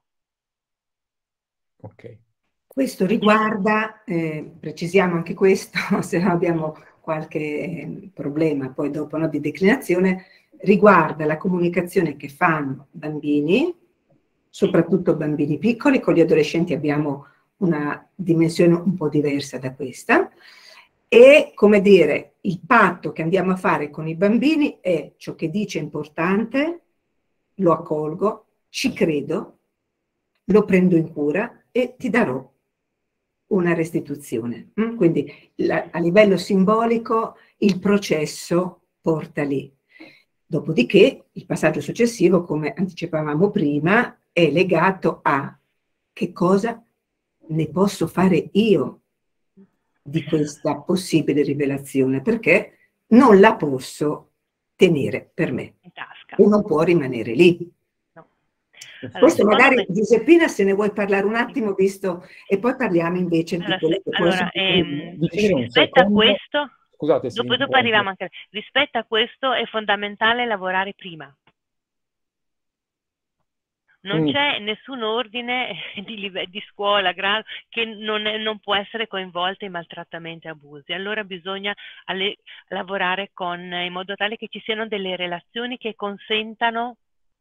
Ok. Questo riguarda, precisiamo anche questo, se no abbiamo qualche problema poi dopo, no, di declinazione, riguarda la comunicazione che fanno bambini soprattutto bambini piccoli. Con gli adolescenti abbiamo una dimensione un po' diversa da questa. E, come dire, il patto che andiamo a fare con i bambini è: ciò che dice è importante, lo accolgo, ci credo, lo prendo in cura e ti darò una restituzione. Quindi a livello simbolico il processo porta lì. Dopodiché il passaggio successivo, come anticipavamo prima, è legato a: che cosa ne posso fare io di questa possibile rivelazione, perché non la posso tenere per me in tasca. e non può rimanere lì. No. Allora, Questo magari, me... Giuseppina, se ne vuoi parlare un attimo, visto, e poi parliamo invece di quello che può essere. Rispetto a questo, scusate, dopo arriviamo anche, rispetto a questo è fondamentale lavorare prima. Non c'è nessun ordine di scuola che non può essere coinvolta in maltrattamenti e abusi. Allora bisogna lavorare in modo tale che ci siano delle relazioni che consentano.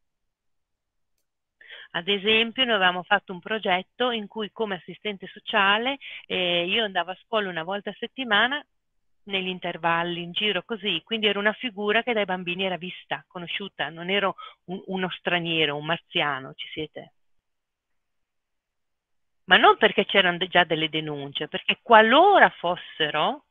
Ad esempio, noi avevamo fatto un progetto in cui, come assistente sociale, io andavo a scuola una volta a settimana, negli intervalli, in giro così, quindi ero una figura che dai bambini era vista, conosciuta, non ero uno straniero, un marziano, ci siete? Ma non perché c'erano già delle denunce, perché qualora fossero,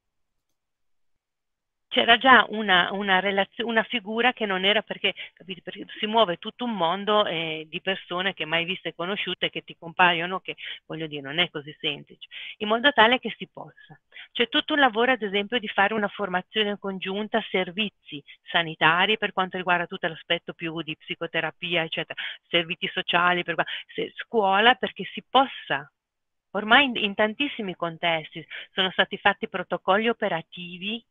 c'era già una figura che non era, perché si muove tutto un mondo di persone che mai viste e conosciute, che ti compaiono, che voglio dire non è così semplice, in modo tale che si possa. C'è tutto un lavoro, ad esempio, di fare una formazione congiunta, servizi sanitari per quanto riguarda tutto l'aspetto più di psicoterapia, eccetera, servizi sociali, scuola, perché si possa. Ormai in tantissimi contesti sono stati fatti protocolli operativi.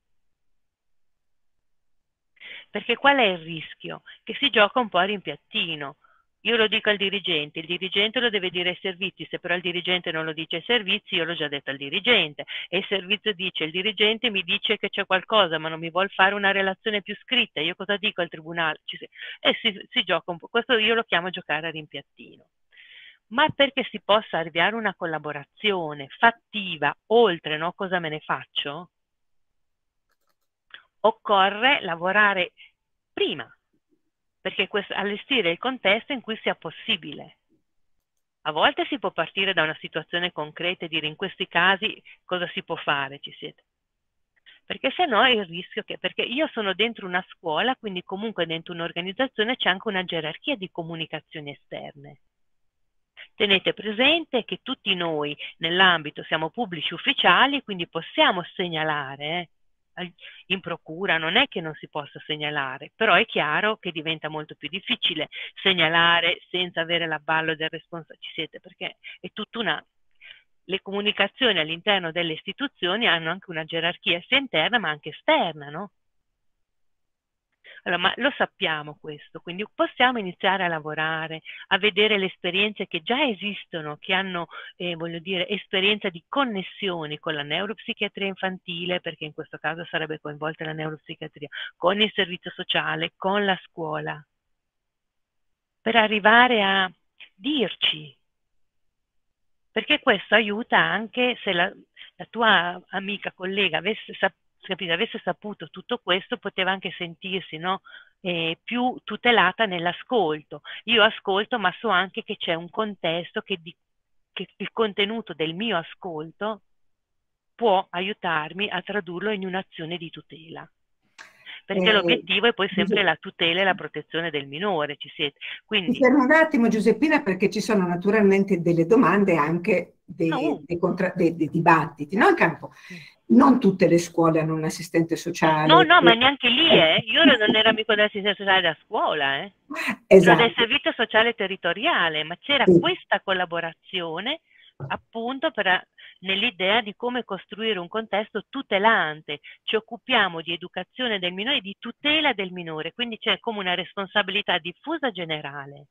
Perché qual è il rischio? Che si gioca un po' a rimpiattino. Io lo dico al dirigente, il dirigente lo deve dire ai servizi, se però il dirigente non lo dice ai servizi, io l'ho già detto al dirigente, e il servizio dice, il dirigente mi dice che c'è qualcosa, ma non mi vuol fare una relazione più scritta, io cosa dico al tribunale? E si gioca un po', questo io lo chiamo giocare a rimpiattino. Ma perché si possa avviare una collaborazione fattiva, oltre, no? Cosa me ne faccio? Occorre lavorare prima, perché allestire il contesto in cui sia possibile. A volte si può partire da una situazione concreta e dire in questi casi cosa si può fare, ci siete? Perché se no è il rischio perché io sono dentro una scuola, quindi comunque dentro un'organizzazione c'è anche una gerarchia di comunicazioni esterne. Tenete presente che tutti noi nell'ambito siamo pubblici ufficiali, quindi possiamo segnalare, in procura non è che non si possa segnalare, però è chiaro che diventa molto più difficile segnalare senza avere l'avallo del responsabile, ci siete, perché è tutta le comunicazioni all'interno delle istituzioni hanno anche una gerarchia sia interna ma anche esterna, no? Allora, ma lo sappiamo questo, quindi possiamo iniziare a lavorare, a vedere le esperienze che già esistono, che hanno, voglio dire, esperienza di connessioni con la neuropsichiatria infantile, perché in questo caso sarebbe coinvolta la neuropsichiatria, con il servizio sociale, con la scuola, per arrivare a dirci, perché questo aiuta anche se la tua amica, collega avesse saputo tutto questo, poteva anche sentirsi, no? Più tutelata nell'ascolto. Io ascolto, ma so anche che c'è un contesto che il contenuto del mio ascolto può aiutarmi a tradurlo in un'azione di tutela. Perché l'obiettivo è poi sempre la tutela e la protezione del minore, ci siete. Quindi, mi fermo un attimo, Giuseppina, perché ci sono naturalmente delle domande, anche dei dibattiti, no? In campo. Non tutte le scuole hanno un assistente sociale. No, ma neanche lì, Io non ero mica dell'assistente sociale da scuola, Esatto. Ero del servizio sociale territoriale, ma c'era questa collaborazione appunto nell'idea di come costruire un contesto tutelante. Ci occupiamo di educazione del minore e di tutela del minore, quindi c'è come una responsabilità diffusa generale.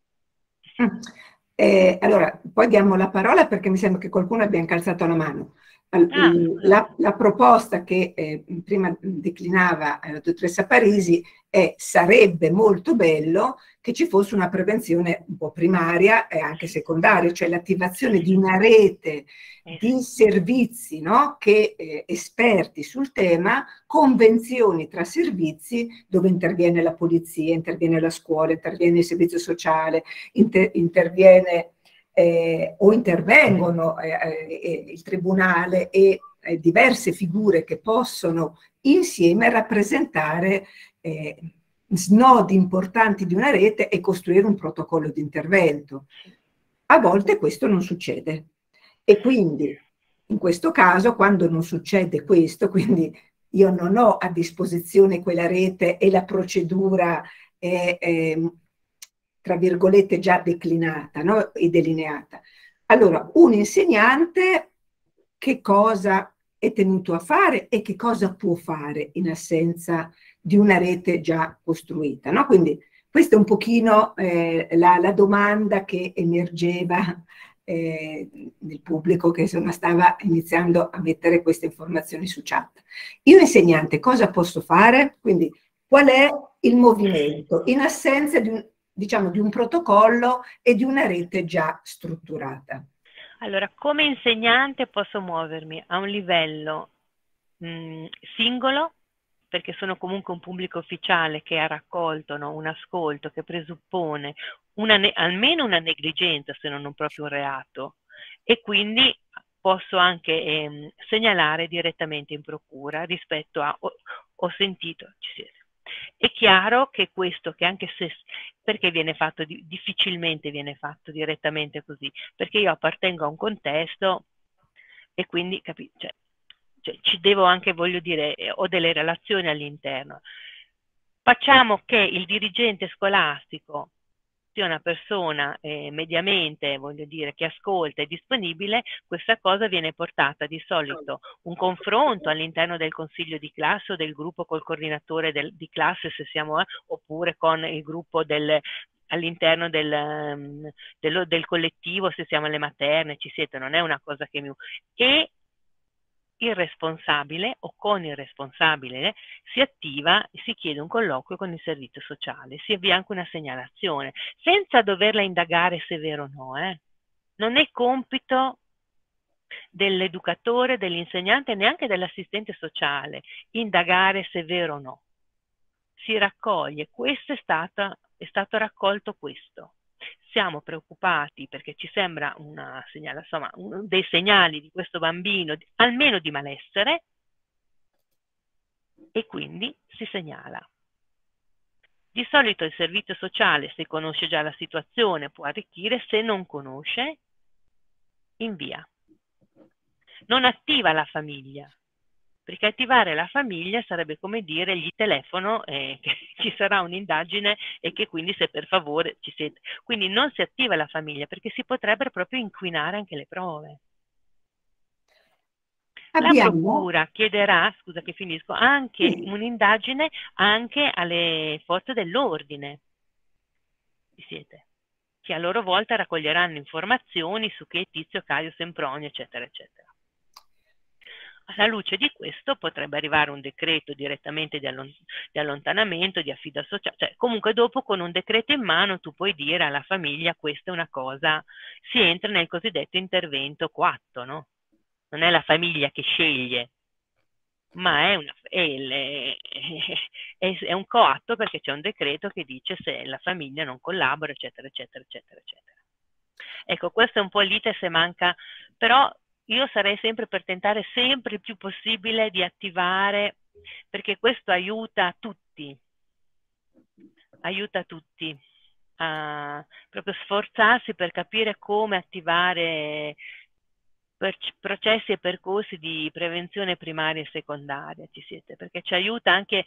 Allora, poi diamo la parola perché mi sembra che qualcuno abbia incalzato la mano. La proposta che prima declinava la dottoressa Parisi è: sarebbe molto bello che che ci fosse una prevenzione un po' primaria e anche secondaria, cioè l'attivazione di una rete di servizi, no? Che esperti sul tema, convenzioni tra servizi dove interviene la polizia, interviene la scuola, interviene il servizio sociale, interviene o intervengono il tribunale e diverse figure che possono insieme rappresentare snodi importanti di una rete e costruire un protocollo di intervento. A volte questo non succede e quindi in questo caso, quando non succede questo, quindi io non ho a disposizione quella rete e la procedura tra virgolette già declinata, no? E delineata. Allora, un insegnante che cosa è tenuto a fare e che cosa può fare in assenza di una rete già costruita, no? Quindi questa è un pochino la domanda che emergeva nel pubblico che insomma stava iniziando a mettere queste informazioni su chat. Io insegnante cosa posso fare? Quindi qual è il movimento in assenza di un, diciamo, di un protocollo e di una rete già strutturata? Allora, come insegnante posso muovermi a un livello singolo, perché sono comunque un pubblico ufficiale che ha raccolto, no, un ascolto che presuppone almeno una negligenza, se non proprio un reato, e quindi posso anche segnalare direttamente in procura rispetto a ho sentito, ci siete. È chiaro che questo, che anche se, perché viene fatto, difficilmente viene fatto direttamente così, perché io appartengo a un contesto e quindi, cioè, ci devo anche, voglio dire, ho delle relazioni all'interno. Facciamo che il dirigente scolastico sia una persona mediamente, voglio dire, che ascolta e disponibile, questa cosa viene portata di solito un confronto all'interno del consiglio di classe o del gruppo col coordinatore di classe, se siamo, oppure con il gruppo all'interno del collettivo, se siamo alle materne, ci siete, non è una cosa che e il responsabile o con il responsabile si attiva e si chiede un colloquio con il servizio sociale, si avvia anche una segnalazione, senza doverla indagare se è vero o no. Non è compito dell'educatore, dell'insegnante, neanche dell'assistente sociale indagare se è vero o no. Si raccoglie, questo è stato raccolto questo. Siamo preoccupati perché ci sembra dei segnali di questo bambino, almeno di malessere, e quindi si segnala. Di solito il servizio sociale, se conosce già la situazione, può arricchire, se non conosce, invia. Non attiva la famiglia, perché attivare la famiglia sarebbe come dire gli telefono che ci sarà un'indagine e che quindi se per favore ci siete. Quindi non si attiva la famiglia perché si potrebbero proprio inquinare anche le prove. La procura chiederà, scusa che finisco, anche un'indagine anche alle forze dell'ordine, ci siete, che a loro volta raccoglieranno informazioni su che Tizio, Caio, Sempronio, eccetera, eccetera. Alla luce di questo potrebbe arrivare un decreto direttamente di allontanamento, di affido sociale, cioè comunque dopo con un decreto in mano tu puoi dire alla famiglia questa è una cosa, si entra nel cosiddetto intervento coatto, no? Non è la famiglia che sceglie, ma è un coatto perché c'è un decreto che dice se la famiglia non collabora, eccetera, eccetera, eccetera, eccetera. Ecco, questo è un po' l'iter se manca, però io sarei sempre per tentare sempre il più possibile di attivare, perché questo aiuta tutti a proprio sforzarsi per capire come attivare processi e percorsi di prevenzione primaria e secondaria, ci siete, perché ci aiuta anche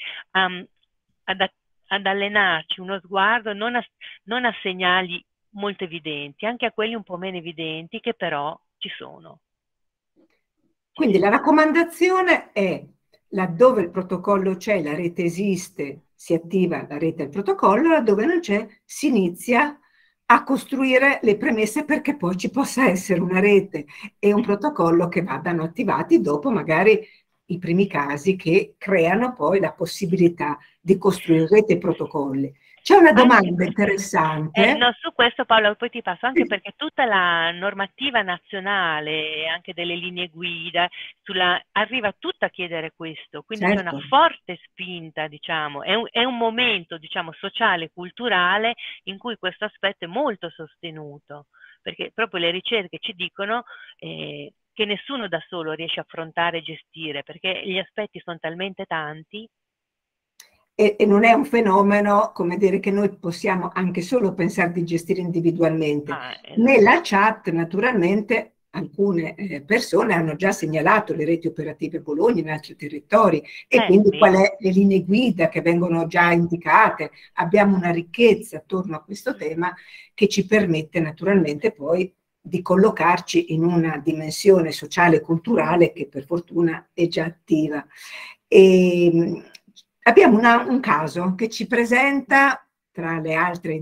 ad allenarci uno sguardo non a segnali molto evidenti, anche a quelli un po' meno evidenti che però ci sono. Quindi la raccomandazione è, laddove il protocollo c'è, la rete esiste, si attiva la rete del protocollo, laddove non c'è, si inizia a costruire le premesse perché poi ci possa essere una rete e un protocollo che vadano attivati dopo magari i primi casi che creano poi la possibilità di costruire rete e protocolli. C'è una Anche domanda perché, interessante. no, su questo Paola poi ti passo, anche Sì, perché tutta la normativa nazionale, anche delle linee guida, arriva tutta a chiedere questo, quindi c'è una certo. forte spinta, diciamo, è un momento, diciamo, sociale, culturale in cui questo aspetto è molto sostenuto, perché proprio le ricerche ci dicono che nessuno da solo riesce a affrontare e gestire, perché gli aspetti sono talmente tanti. E non è un fenomeno, come dire, che noi possiamo anche solo pensare di gestire individualmente. Esatto. Nella chat, naturalmente, alcune persone hanno già segnalato le reti operative Bologna in altri territori e quindi Sì. qual è le linee guida che vengono già indicate. Abbiamo una ricchezza attorno a questo tema che ci permette naturalmente poi di collocarci in una dimensione sociale e culturale che per fortuna è già attiva. E, abbiamo un caso che ci presenta tra le altre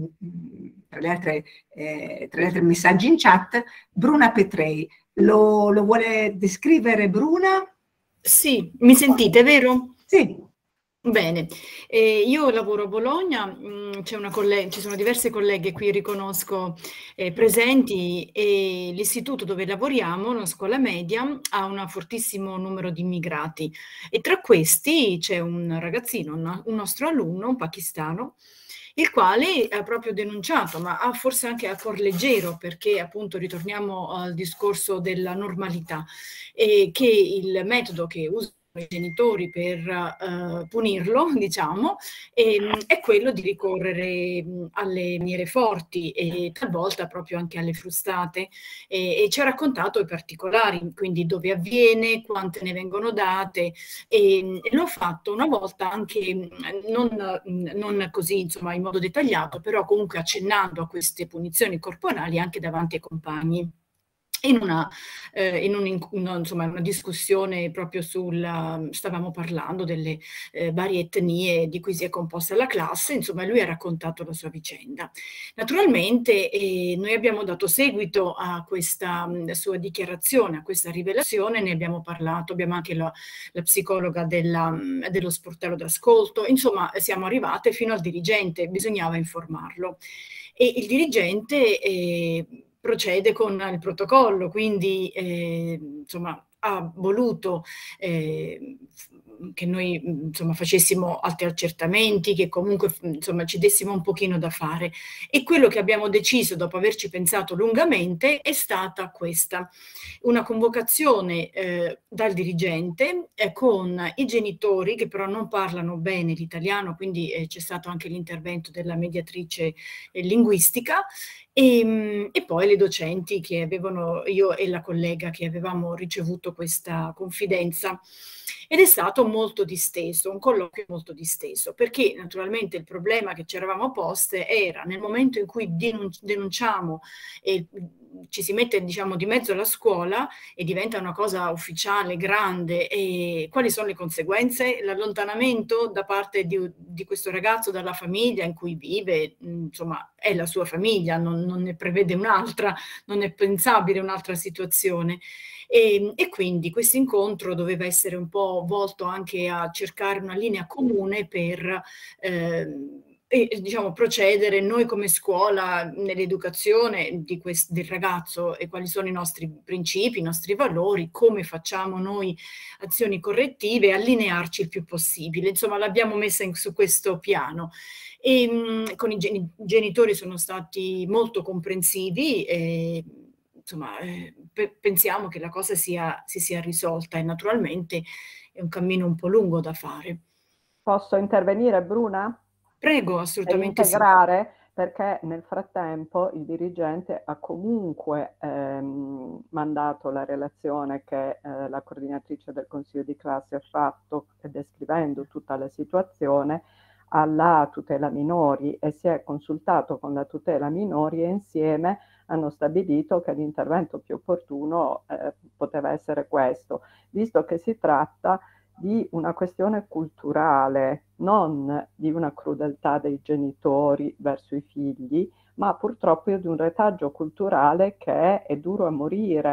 messaggi in chat, Bruna Petrei. Lo vuole descrivere Bruna? Sì, mi sentite, vero? Sì. Bene, io lavoro a Bologna, ci sono diverse colleghe qui, riconosco, presenti, e l'istituto dove lavoriamo, una scuola media, ha un fortissimo numero di immigrati e tra questi c'è un ragazzino, un nostro alunno, un pakistano, il quale ha proprio denunciato, ma forse anche a cuor leggero, perché appunto ritorniamo al discorso della normalità, che il metodo che usano i genitori per punirlo, diciamo, è quello di ricorrere alle maniere forti e talvolta proprio anche alle frustate, e ci ha raccontato i particolari, quindi dove avviene, quante ne vengono date, e l'ho fatto una volta anche non così insomma in modo dettagliato, però comunque accennando a queste punizioni corporali anche davanti ai compagni. In una discussione proprio stavamo parlando delle varie etnie di cui si è composta la classe, insomma lui ha raccontato la sua vicenda. Naturalmente noi abbiamo dato seguito a questa sua dichiarazione, a questa rivelazione, ne abbiamo parlato, abbiamo anche la psicologa dello sportello d'ascolto, insomma siamo arrivate fino al dirigente, bisognava informarlo. E il dirigente procede con il protocollo, quindi insomma ha voluto che noi insomma facessimo altri accertamenti, che comunque insomma ci dessimo un pochino da fare, e quello che abbiamo deciso dopo averci pensato lungamente è stata questa: una convocazione dal dirigente con i genitori che però non parlano bene l'italiano, quindi c'è stato anche l'intervento della mediatrice linguistica, e poi le docenti che avevano, io e la collega che avevamo ricevuto questa confidenza. Ed è stato molto disteso, un colloquio molto disteso, perché naturalmente il problema che ci eravamo poste era nel momento in cui denunciamo e ci si mette diciamo di mezzo alla scuola e diventa una cosa ufficiale, grande, e quali sono le conseguenze? L'allontanamento da parte di questo ragazzo dalla famiglia in cui vive, insomma è la sua famiglia, non ne prevede un'altra, non è pensabile un'altra situazione. E quindi questo incontro doveva essere un po' volto anche a cercare una linea comune per diciamo procedere noi come scuola nell'educazione del ragazzo, e quali sono i nostri principi, i nostri valori, come facciamo noi azioni correttive, allinearci il più possibile. Insomma, l'abbiamo messa su questo piano. E con i genitori sono stati molto comprensivi e insomma pensiamo che la cosa si sia risolta, e naturalmente è un cammino un po' lungo da fare. Posso intervenire, Bruna? Prego, assolutamente sì. Integrare, perché nel frattempo il dirigente ha comunque mandato la relazione che la coordinatrice del consiglio di classe ha fatto, descrivendo tutta la situazione, alla tutela minori, e si è consultato con la tutela minori, e insieme hanno stabilito che l'intervento più opportuno poteva essere questo, visto che si tratta di una questione culturale, non di una crudeltà dei genitori verso i figli, ma purtroppo di un retaggio culturale che è duro a morire.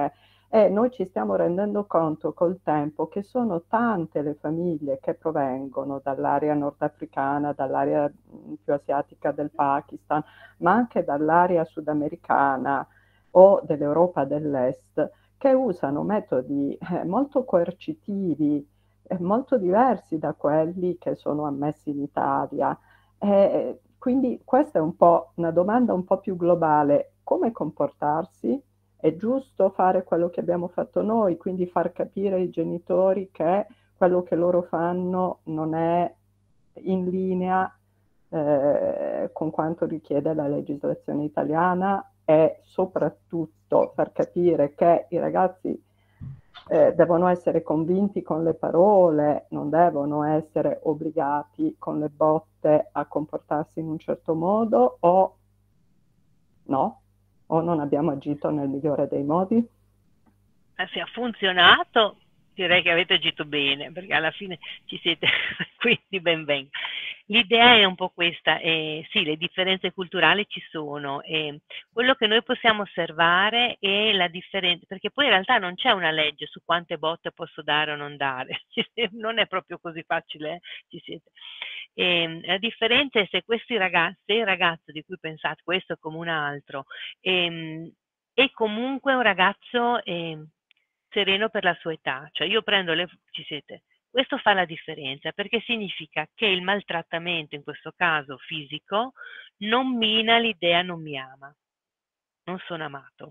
E noi ci stiamo rendendo conto col tempo che sono tante le famiglie che provengono dall'area nordafricana, dall'area più asiatica del Pakistan, ma anche dall'area sudamericana o dell'Europa dell'Est, che usano metodi molto coercitivi, molto diversi da quelli che sono ammessi in Italia. Quindi questa è un po' una domanda un po' più globale: come comportarsi? È giusto fare quello che abbiamo fatto noi, quindi far capire ai genitori che quello che loro fanno non è in linea con quanto richiede la legislazione italiana, e soprattutto far capire che i ragazzi devono essere convinti con le parole, non devono essere obbligati con le botte a comportarsi in un certo modo, o no? O non abbiamo agito nel migliore dei modi? Se ha funzionato, direi che avete agito bene, perché alla fine ci siete, quindi ben venga. L'idea è un po' questa, sì, le differenze culturali ci sono, quello che noi possiamo osservare è la differenza, perché poi in realtà non c'è una legge su quante botte posso dare o non dare, non è proprio così facile, ci siete. La differenza è se questi ragazzi, se il ragazzo di cui pensate, questo come un altro, è comunque un ragazzo sereno per la sua età, cioè io prendo ci siete. Questo fa la differenza, perché significa che il maltrattamento, in questo caso fisico, non mina l'idea non mi ama, non sono amato.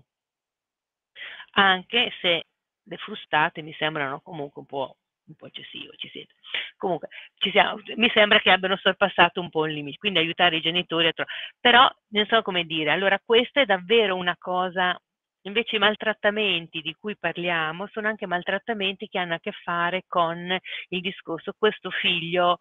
Anche se le frustate mi sembrano comunque un po' eccessivo, ci siete. Comunque, mi sembra che abbiano sorpassato un po' il limite, quindi aiutare i genitori a però non so come dire, allora questa è davvero una cosa. Invece i maltrattamenti di cui parliamo sono anche maltrattamenti che hanno a che fare con il discorso: questo figlio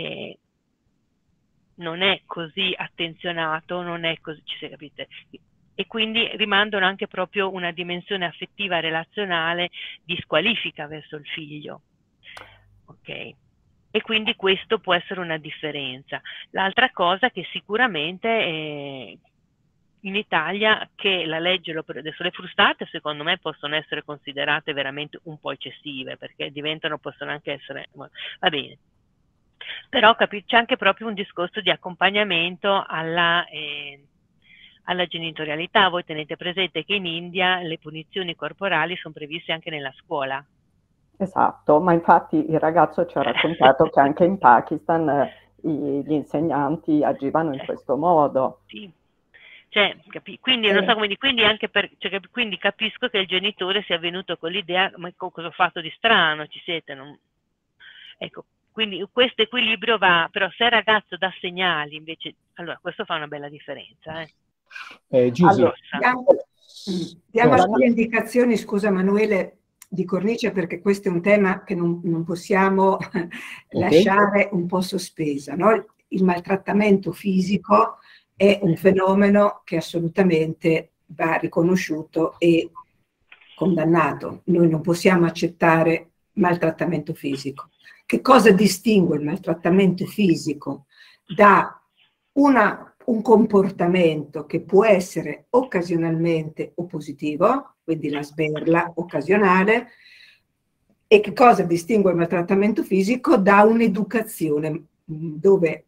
non è così attenzionato, non è così, capite? E quindi rimandano anche proprio una dimensione affettiva, relazionale, di squalifica verso il figlio. Ok? E quindi questo può essere una differenza. L'altra cosa che sicuramente in Italia, che la legge, adesso le frustate secondo me possono essere considerate veramente un po' eccessive, perché possono anche essere, va bene, però c'è anche proprio un discorso di accompagnamento alla genitorialità. Voi tenete presente che in India le punizioni corporali sono previste anche nella scuola. Esatto, ma infatti il ragazzo ci ha raccontato che anche in Pakistan gli insegnanti agivano in questo modo. Sì. Cioè, quindi non so come dire, quindi anche quindi capisco che il genitore sia venuto con l'idea: ma cosa ho fatto di strano, ci siete? Ecco, quindi questo equilibrio va, però se il ragazzo dà segnali invece, allora questo fa una bella differenza. Allora, diamo alcune indicazioni, scusa Emanuele, di cornice, perché questo è un tema che non possiamo lasciare un po' sospesa, no? Il maltrattamento fisico è un fenomeno che assolutamente va riconosciuto e condannato. Noi non possiamo accettare maltrattamento fisico. Che cosa distingue il maltrattamento fisico da un comportamento che può essere occasionalmente o positivo, quindi la sberla occasionale, e che cosa distingue il maltrattamento fisico da un'educazione dove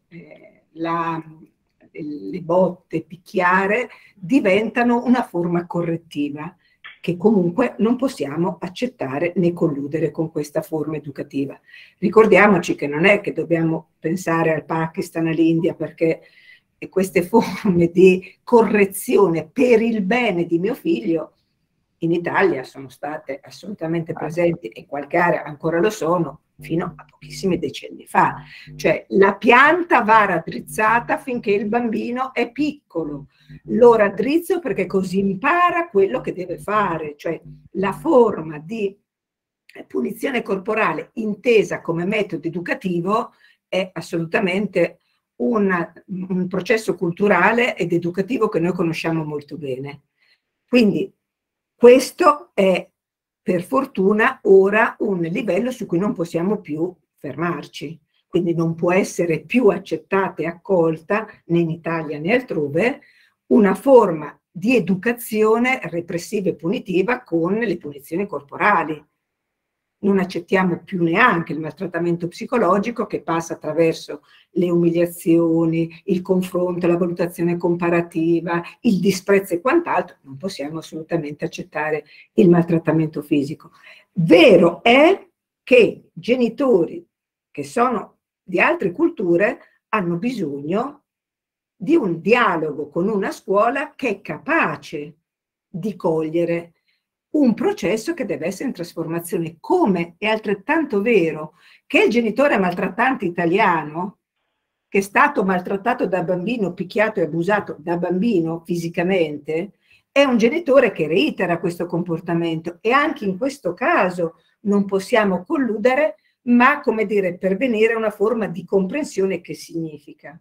le botte, picchiare diventano una forma correttiva che comunque non possiamo accettare né colludere con questa forma educativa. Ricordiamoci che non è che dobbiamo pensare al Pakistan, all'India, perché queste forme di correzione per il bene di mio figlio in Italia sono state assolutamente presenti, e in qualche area ancora lo sono, fino a pochissimi decenni fa. Cioè la pianta va raddrizzata finché il bambino è piccolo, lo raddrizzo perché così impara quello che deve fare, cioè la forma di punizione corporale intesa come metodo educativo è assolutamente un processo culturale ed educativo che noi conosciamo molto bene. Quindi questo è, per fortuna, ora un livello su cui non possiamo più fermarci. Quindi non può essere più accettata e accolta, né in Italia né altrove, una forma di educazione repressiva e punitiva con le punizioni corporali. Non accettiamo più neanche il maltrattamento psicologico, che passa attraverso le umiliazioni, il confronto, la valutazione comparativa, il disprezzo e quant'altro. Non possiamo assolutamente accettare il maltrattamento fisico. Vero è che genitori che sono di altre culture hanno bisogno di un dialogo con una scuola che è capace di cogliere un processo che deve essere in trasformazione, come è altrettanto vero che il genitore maltrattante italiano, che è stato maltrattato da bambino, picchiato e abusato da bambino fisicamente, è un genitore che reitera questo comportamento, e anche in questo caso non possiamo colludere, ma, come dire, pervenire a una forma di comprensione. Che significa?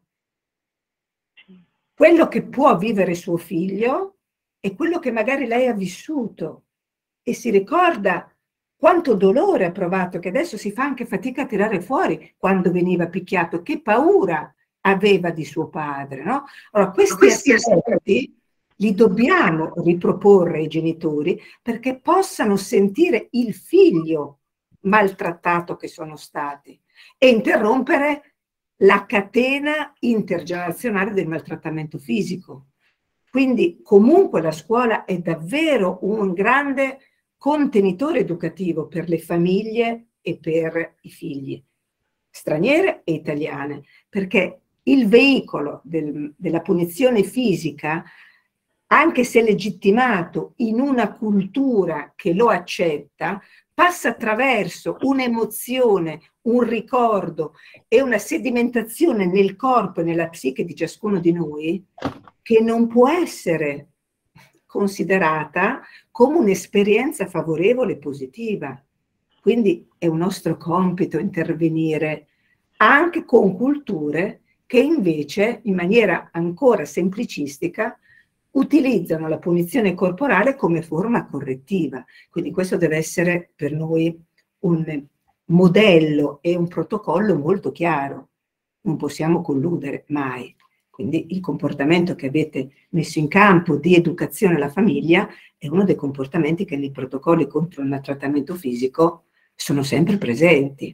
Quello che può vivere suo figlio è quello che magari lei ha vissuto, e si ricorda quanto dolore ha provato, che adesso si fa anche fatica a tirare fuori quando veniva picchiato, che paura aveva di suo padre, no? Allora, questi aspetti li dobbiamo riproporre ai genitori, perché possano sentire il figlio maltrattato che sono stati, e interrompere la catena intergenerazionale del maltrattamento fisico. Quindi comunque la scuola è davvero un grande contenitore educativo per le famiglie e per i figli, straniere e italiane, perché il veicolo della punizione fisica, anche se legittimato in una cultura che lo accetta, passa attraverso un'emozione, un ricordo e una sedimentazione nel corpo e nella psiche di ciascuno di noi, che non può essere considerata come un'esperienza favorevole e positiva. Quindi è un nostro compito intervenire anche con culture che invece, in maniera ancora semplicistica, utilizzano la punizione corporale come forma correttiva. Quindi questo deve essere per noi un modello e un protocollo molto chiaro. Non possiamo colludere mai. Quindi il comportamento che avete messo in campo di educazione alla famiglia è uno dei comportamenti che nei protocolli contro il maltrattamento fisico sono sempre presenti.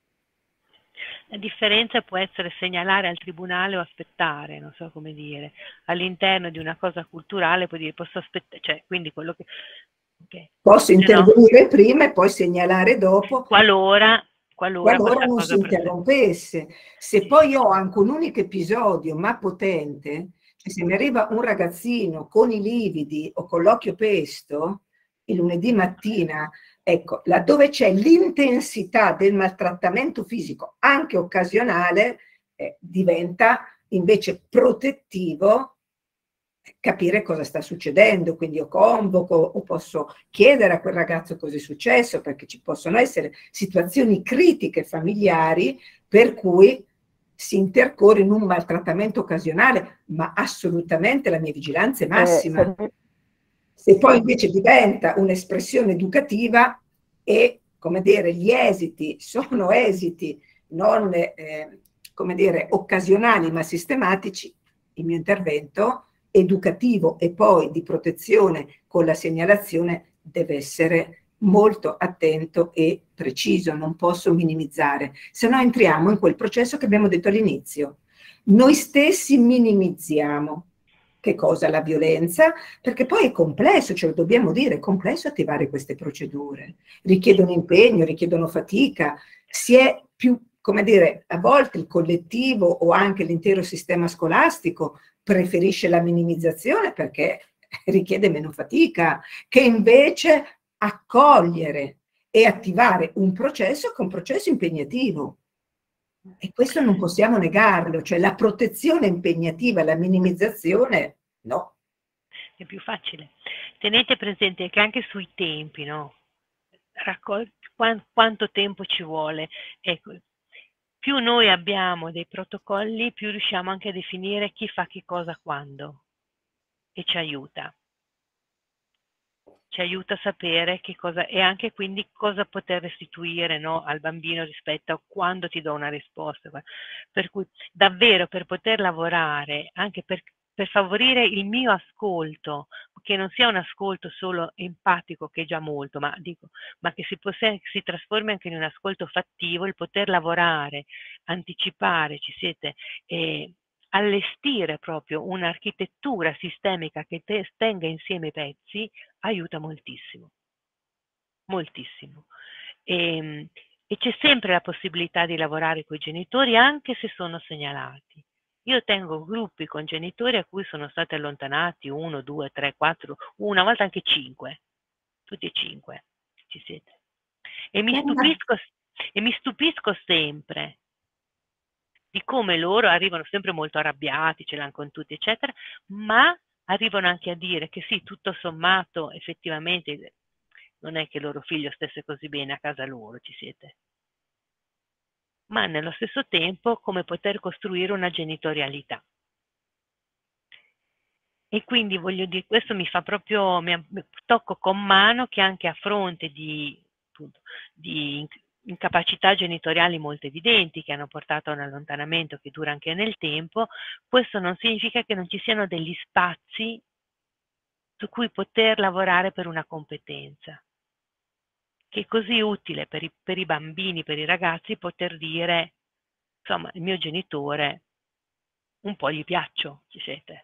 La differenza può essere segnalare al tribunale o aspettare, non so come dire. All'interno di una cosa culturale puoi dire posso aspettare, cioè quindi quello che... Okay. Posso intervenire prima e poi segnalare dopo. Qualora non si interrompesse. Se poi ho anche un unico episodio, ma potente, cioè se mi arriva un ragazzino con i lividi o con l'occhio pesto, il lunedì mattina, ecco, laddove c'è l'intensità del maltrattamento fisico, anche occasionale, diventa invece protettivo capire cosa sta succedendo. Quindi io convoco o posso chiedere a quel ragazzo cosa è successo, perché ci possono essere situazioni critiche familiari per cui si intercorre in un maltrattamento occasionale, ma assolutamente la mia vigilanza è massima. Se poi invece diventa un'espressione educativa e, come dire, gli esiti sono esiti non, come dire, occasionali ma sistematici, il mio intervento educativo e poi di protezione con la segnalazione deve essere molto attento e preciso, non posso minimizzare, se no entriamo in quel processo che abbiamo detto all'inizio. Noi stessi minimizziamo. Che cosa? La violenza, perché poi è complesso, ce lo dobbiamo dire, è complesso attivare queste procedure, richiedono impegno, richiedono fatica, si è più, come dire, a volte il collettivo o anche l'intero sistema scolastico preferisce la minimizzazione perché richiede meno fatica, che invece accogliere e attivare un processo che è un processo impegnativo. E questo non possiamo negarlo, cioè la protezione impegnativa, la minimizzazione, no. È più facile. Tenete presente che anche sui tempi, no? Quanto tempo ci vuole? Ecco, più noi abbiamo dei protocolli, più riusciamo anche a definire chi fa che cosa quando, e ci aiuta. Ci aiuta a sapere che cosa, e anche quindi cosa poter restituire, no, al bambino rispetto a quando ti do una risposta. Per cui davvero per poter lavorare, anche per per favorire il mio ascolto, che non sia un ascolto solo empatico, che è già molto, ma che si trasformi anche in un ascolto fattivo, il poter lavorare, anticipare, ci siete, allestire proprio un'architettura sistemica che tenga insieme i pezzi, aiuta moltissimo, moltissimo. E c'è sempre la possibilità di lavorare con i genitori anche se sono segnalati. Io tengo gruppi con genitori a cui sono stati allontanati 1, 2, 3, 4, una volta anche 5, tutti e 5, ci siete. E mi stupisco sempre di come loro arrivano sempre molto arrabbiati, ce l'hanno con tutti, eccetera, ma arrivano anche a dire che sì, tutto sommato, effettivamente, non è che il loro figlio stesse così bene a casa loro, ci siete. Ma nello stesso tempo come poter costruire una genitorialità. E quindi voglio dire, questo mi fa proprio, tocco con mano che anche a fronte di incapacità genitoriali molto evidenti che hanno portato a un allontanamento che dura anche nel tempo, questo non significa che non ci siano degli spazi su cui poter lavorare per una competenza, che è così utile per i bambini, per i ragazzi, poter dire, insomma, il mio genitore un po' gli piaccio, ci siete.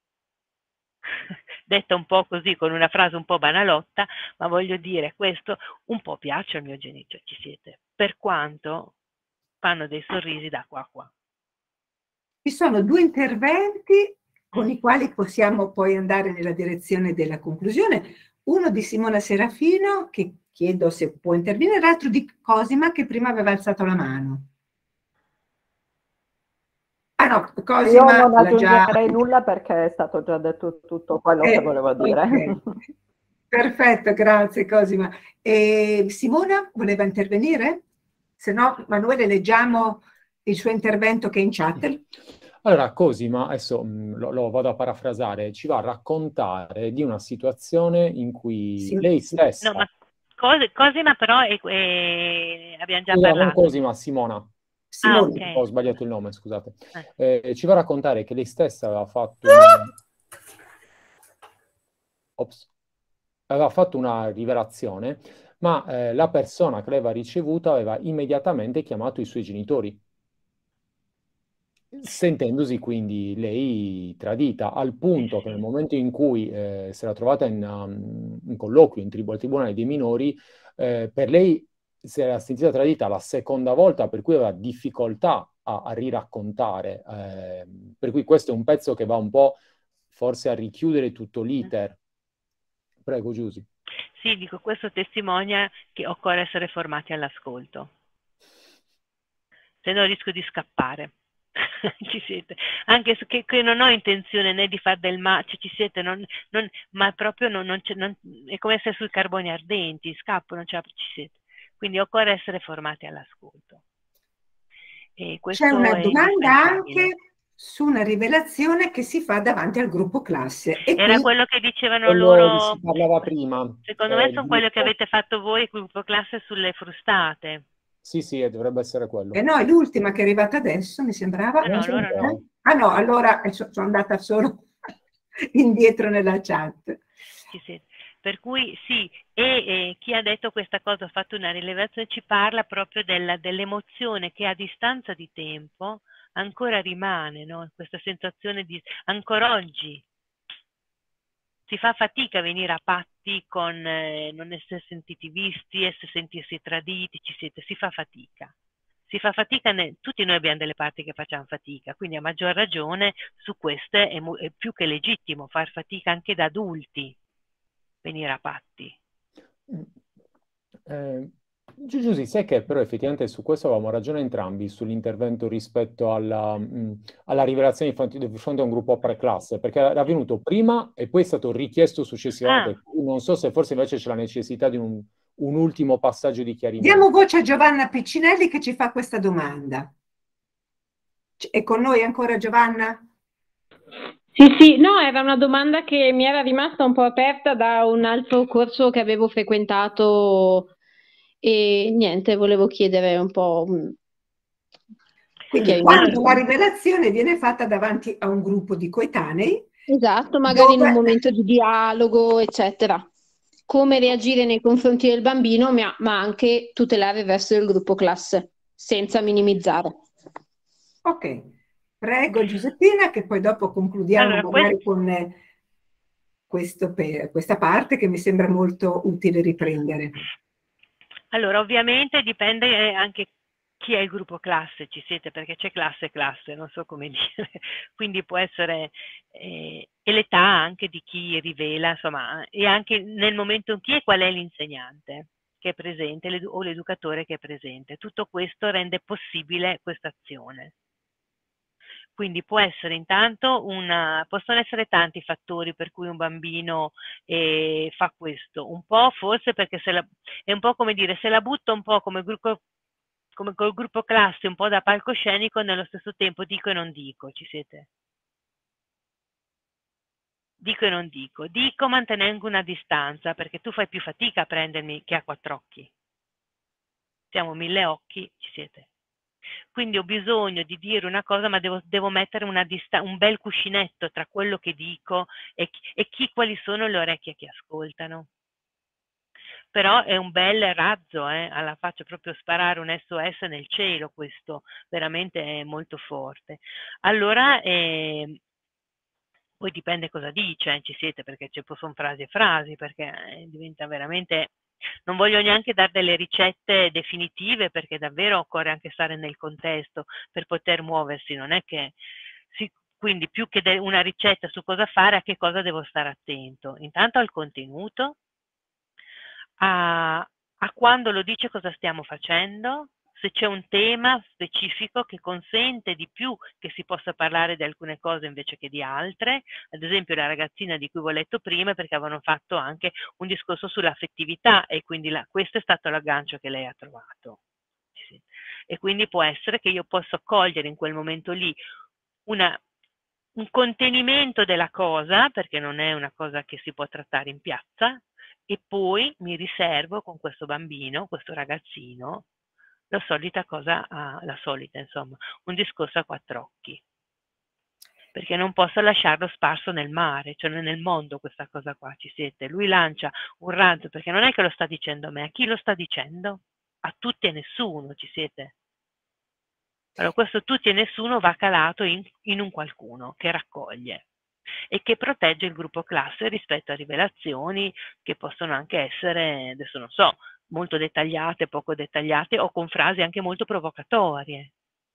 Detta un po' così, con una frase un po' banalotta, ma voglio dire, questo un po' piace al mio genitore, ci siete, per quanto fanno dei sorrisi da qua a qua. Ci sono 2 interventi con i quali possiamo poi andare nella direzione della conclusione. Uno di Simona Serafino, che chiedo se può intervenire, l'altro di Cosima, che prima aveva alzato la mano. Ah no, Cosima io non l'ha già... aggiungerei nulla perché è stato già detto tutto quello che volevo dire. Okay. Perfetto, grazie Cosima. Simona voleva intervenire? Se no, Manuele, leggiamo il suo intervento che è in chat. Allora, Cosima, adesso lo vado a parafrasare, ci va a raccontare di una situazione in cui lei stessa... No, ma Cosima però abbiamo già Scusa, non parlato. Cosima, Simona. Simona. Okay. Ho sbagliato il nome, scusate. Ci va a raccontare che lei stessa aveva fatto una rivelazione, ma la persona che l'aveva ricevuta aveva immediatamente chiamato i suoi genitori, sentendosi quindi lei tradita, al punto che nel momento in cui si era trovata in colloquio al Tribunale dei minori, per lei si era sentita tradita la seconda volta, per cui aveva difficoltà a riraccontare. Per cui questo è un pezzo che va un po' forse a richiudere tutto l'iter. Prego, Giusy. Sì, dico, questo testimonia che occorre essere formati all'ascolto, se no rischio di scappare. Ci siete, anche che non ho intenzione né di far del male, ci siete, ma proprio è come essere sui carboni ardenti, scappo, non ci siete. Quindi occorre essere formati all'ascolto. C'è una domanda anche su una rivelazione che si fa davanti al gruppo classe. Era quello che dicevano quello loro. si parlava prima. Secondo me sono quello che avete fatto voi, il gruppo classe, sulle frustate. Sì, dovrebbe essere quello. No, è l'ultima che è arrivata adesso, mi sembrava. No, allora no. Ah no, allora sono andata solo indietro nella chat. Sì. Per cui sì, e chi ha detto questa cosa, ha fatto una rilevazione, ci parla proprio dell'emozione che a distanza di tempo ancora rimane, no? Questa sensazione di ancora oggi si fa fatica a venire a patti con non essere sentiti visti, sentirsi traditi, si fa fatica. Si fa fatica, tutti noi abbiamo delle parti che facciamo fatica, quindi a maggior ragione su queste è più che legittimo far fatica anche da adulti venire a patti. Giusy, sai che però effettivamente su questo avevamo ragione entrambi sull'intervento rispetto alla rivelazione di fronte a un gruppo preclasse, perché era avvenuto prima e poi è stato richiesto successivamente. Non so se forse invece c'è la necessità di un ultimo passaggio di chiarimento. Diamo voce a Giovanna Piccinelli che ci fa questa domanda. È con noi ancora Giovanna? Sì, no, era una domanda che mi era rimasta un po' aperta da un altro corso che avevo frequentato e niente, volevo chiedere un po'. Quindi quando la rivelazione viene fatta davanti a un gruppo di coetanei. Esatto, magari in un momento di dialogo, eccetera. Come reagire nei confronti del bambino, ma anche tutelare il resto del gruppo classe, senza minimizzare. Ok, prego Giuseppina, che poi dopo concludiamo magari con questa parte che mi sembra molto utile riprendere. Allora, ovviamente dipende anche chi è il gruppo classe, ci siete, perché c'è classe e classe, non so come dire, quindi può essere, e l'età anche di chi rivela, insomma, e anche nel momento in chi è qual è l'insegnante che è presente o l'educatore che è presente. Tutto questo rende possibile questa azione. Quindi può essere intanto possono essere tanti fattori per cui un bambino fa questo, un po' forse perché è un po' come dire, se la butta un po' come col gruppo classe, un po' da palcoscenico, nello stesso tempo dico e non dico, ci siete? Dico e non dico, dico mantenendo una distanza, perché tu fai più fatica a prendermi che a 4 occhi. Siamo 1000 occhi, ci siete? Quindi ho bisogno di dire una cosa, ma devo mettere un bel cuscinetto tra quello che dico e quali sono le orecchie che ascoltano. Però è un bel razzo, alla faccia, proprio sparare un SOS nel cielo, questo veramente è molto forte. Allora, poi dipende cosa dice, ci siete, perché sono frasi e frasi, perché diventa veramente... Non voglio neanche dare delle ricette definitive, perché davvero occorre anche stare nel contesto per poter muoversi, non è che... Quindi più che una ricetta su cosa fare, a che cosa devo stare attento. Intanto al contenuto, a quando lo dice cosa stiamo facendo, se c'è un tema specifico che consente di più che si possa parlare di alcune cose invece che di altre. Ad esempio la ragazzina di cui vi ho letto prima, perché avevano fatto anche un discorso sull'affettività e quindi questo è stato l'aggancio che lei ha trovato. E quindi può essere che io possa cogliere in quel momento lì un contenimento della cosa, perché non è una cosa che si può trattare in piazza, e poi mi riservo con questo bambino, questo ragazzino, la solita insomma, un discorso a 4 occhi, perché non posso lasciarlo sparso nel mare, cioè nel mondo, questa cosa qua, ci siete? Lui lancia un razzo, perché non è che lo sta dicendo a me, a chi lo sta dicendo? A tutti e nessuno, ci siete? Allora questo tutti e nessuno va calato in un qualcuno che raccoglie e che protegge il gruppo classe rispetto a rivelazioni che possono anche essere, adesso non so, molto dettagliate, poco dettagliate o con frasi anche molto provocatorie.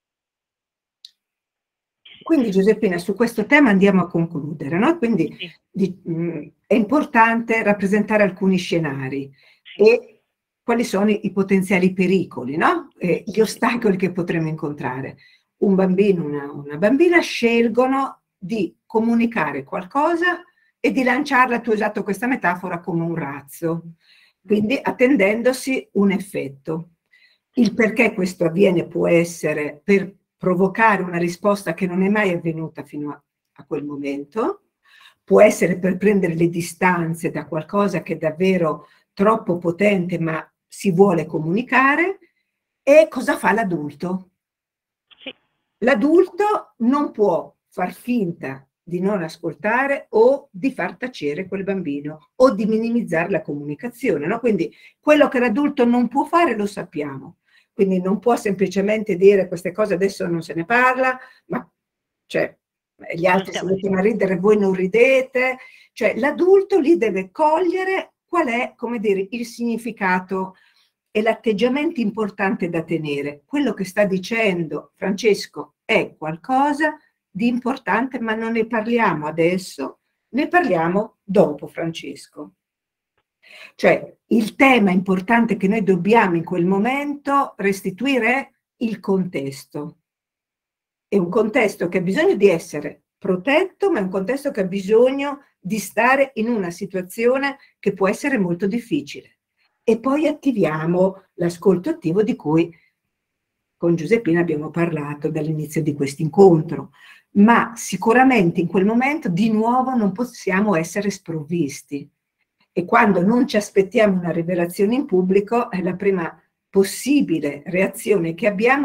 Quindi Giuseppina, su questo tema andiamo a concludere, no? Quindi è importante rappresentare alcuni scenari e quali sono i potenziali pericoli, no? Gli ostacoli che potremo incontrare. Un bambino, una bambina scelgono di comunicare qualcosa e di lanciarla, tu hai usato questa metafora, come un razzo, quindi attendendosi un effetto. Il perché questo avviene può essere per provocare una risposta che non è mai avvenuta fino a quel momento, può essere per prendere le distanze da qualcosa che è davvero troppo potente ma si vuole comunicare. E cosa fa l'adulto? Sì. L'adulto non può far finta di non ascoltare o di far tacere quel bambino o di minimizzare la comunicazione, no? Quindi quello che l'adulto non può fare lo sappiamo. Quindi non può semplicemente dire queste cose adesso non se ne parla, ma cioè, gli altri si mettono a ridere, voi non ridete. Cioè l'adulto lì deve cogliere qual è, come dire, il significato e l'atteggiamento importante da tenere. Quello che sta dicendo Francesco è qualcosa di importante, ma non ne parliamo adesso, ne parliamo dopo Francesco. Cioè il tema importante che noi dobbiamo in quel momento restituire è il contesto. È un contesto che ha bisogno di essere protetto, ma è un contesto che ha bisogno di stare in una situazione che può essere molto difficile. E poi attiviamo l'ascolto attivo di cui con Giuseppina abbiamo parlato dall'inizio di questo incontro. Ma sicuramente in quel momento di nuovo non possiamo essere sprovvisti. E quando non ci aspettiamo una rivelazione in pubblico, la prima possibile reazione che abbiamo è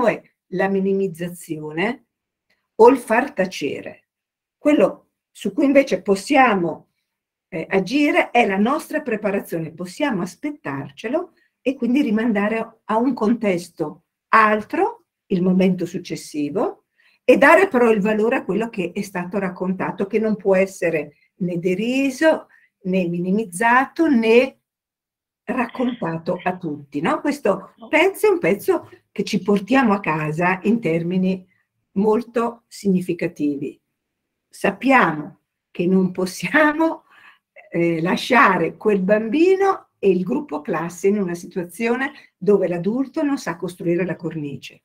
la minimizzazione o il far tacere. Quello su cui invece possiamo agire è la nostra preparazione, possiamo aspettarcelo e quindi rimandare a un contesto altro il momento successivo e dare però il valore a quello che è stato raccontato, che non può essere né deriso, né minimizzato, né raccontato a tutti, no? Questo pezzo è un pezzo che ci portiamo a casa in termini molto significativi. Sappiamo che non possiamo lasciare quel bambino e il gruppo classe in una situazione dove l'adulto non sa costruire la cornice.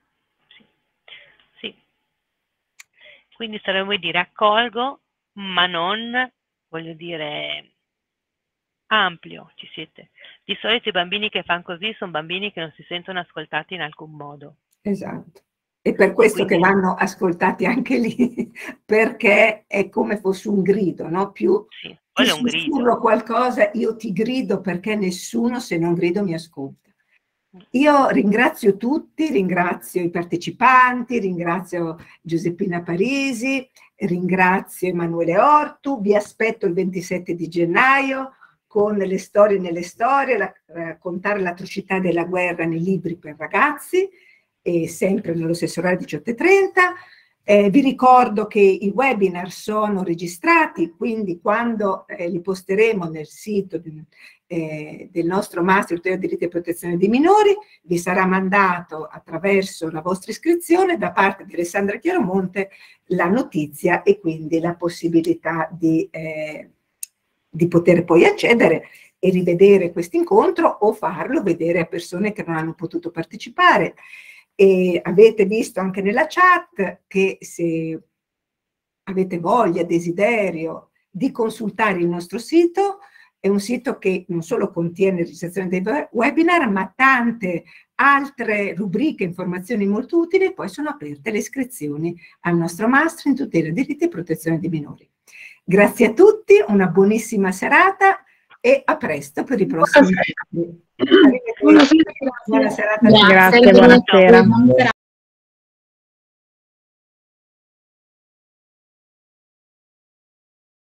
Sì. Quindi sarebbe dire accolgo, ma non, voglio dire, ampio, ci siete. Di solito i bambini che fanno così sono bambini che non si sentono ascoltati in alcun modo. Esatto. E per questo quindi, che vanno ascoltati anche lì, perché è come fosse un grido, no? Più sì, ti sussurro qualcosa, io ti grido perché nessuno se non grido mi ascolta. Io ringrazio tutti, ringrazio i partecipanti, ringrazio Giuseppina Parisi, ringrazio Emanuele Ortu, vi aspetto il 27 di gennaio con le storie nelle storie, raccontare l'atrocità della guerra nei libri per ragazzi, e sempre nello stesso orario 18:30. Vi ricordo che i webinar sono registrati, quindi quando li posteremo nel sito del nostro Master Tutela dei Diritti e Protezione dei Minori, vi sarà mandato attraverso la vostra iscrizione da parte di Alessandra Chiaromonte la notizia e quindi la possibilità di poter poi accedere e rivedere questo incontro o farlo vedere a persone che non hanno potuto partecipare. E avete visto anche nella chat che se avete voglia, desiderio di consultare il nostro sito, è un sito che non solo contiene registrazione dei webinar, ma tante altre rubriche, informazioni molto utili, e poi sono aperte le iscrizioni al nostro Master in Tutela dei Diritti e Protezione dei Minori. Grazie a tutti, una buonissima serata e a presto per i prossimi. Buona serata. Grazie, buonasera.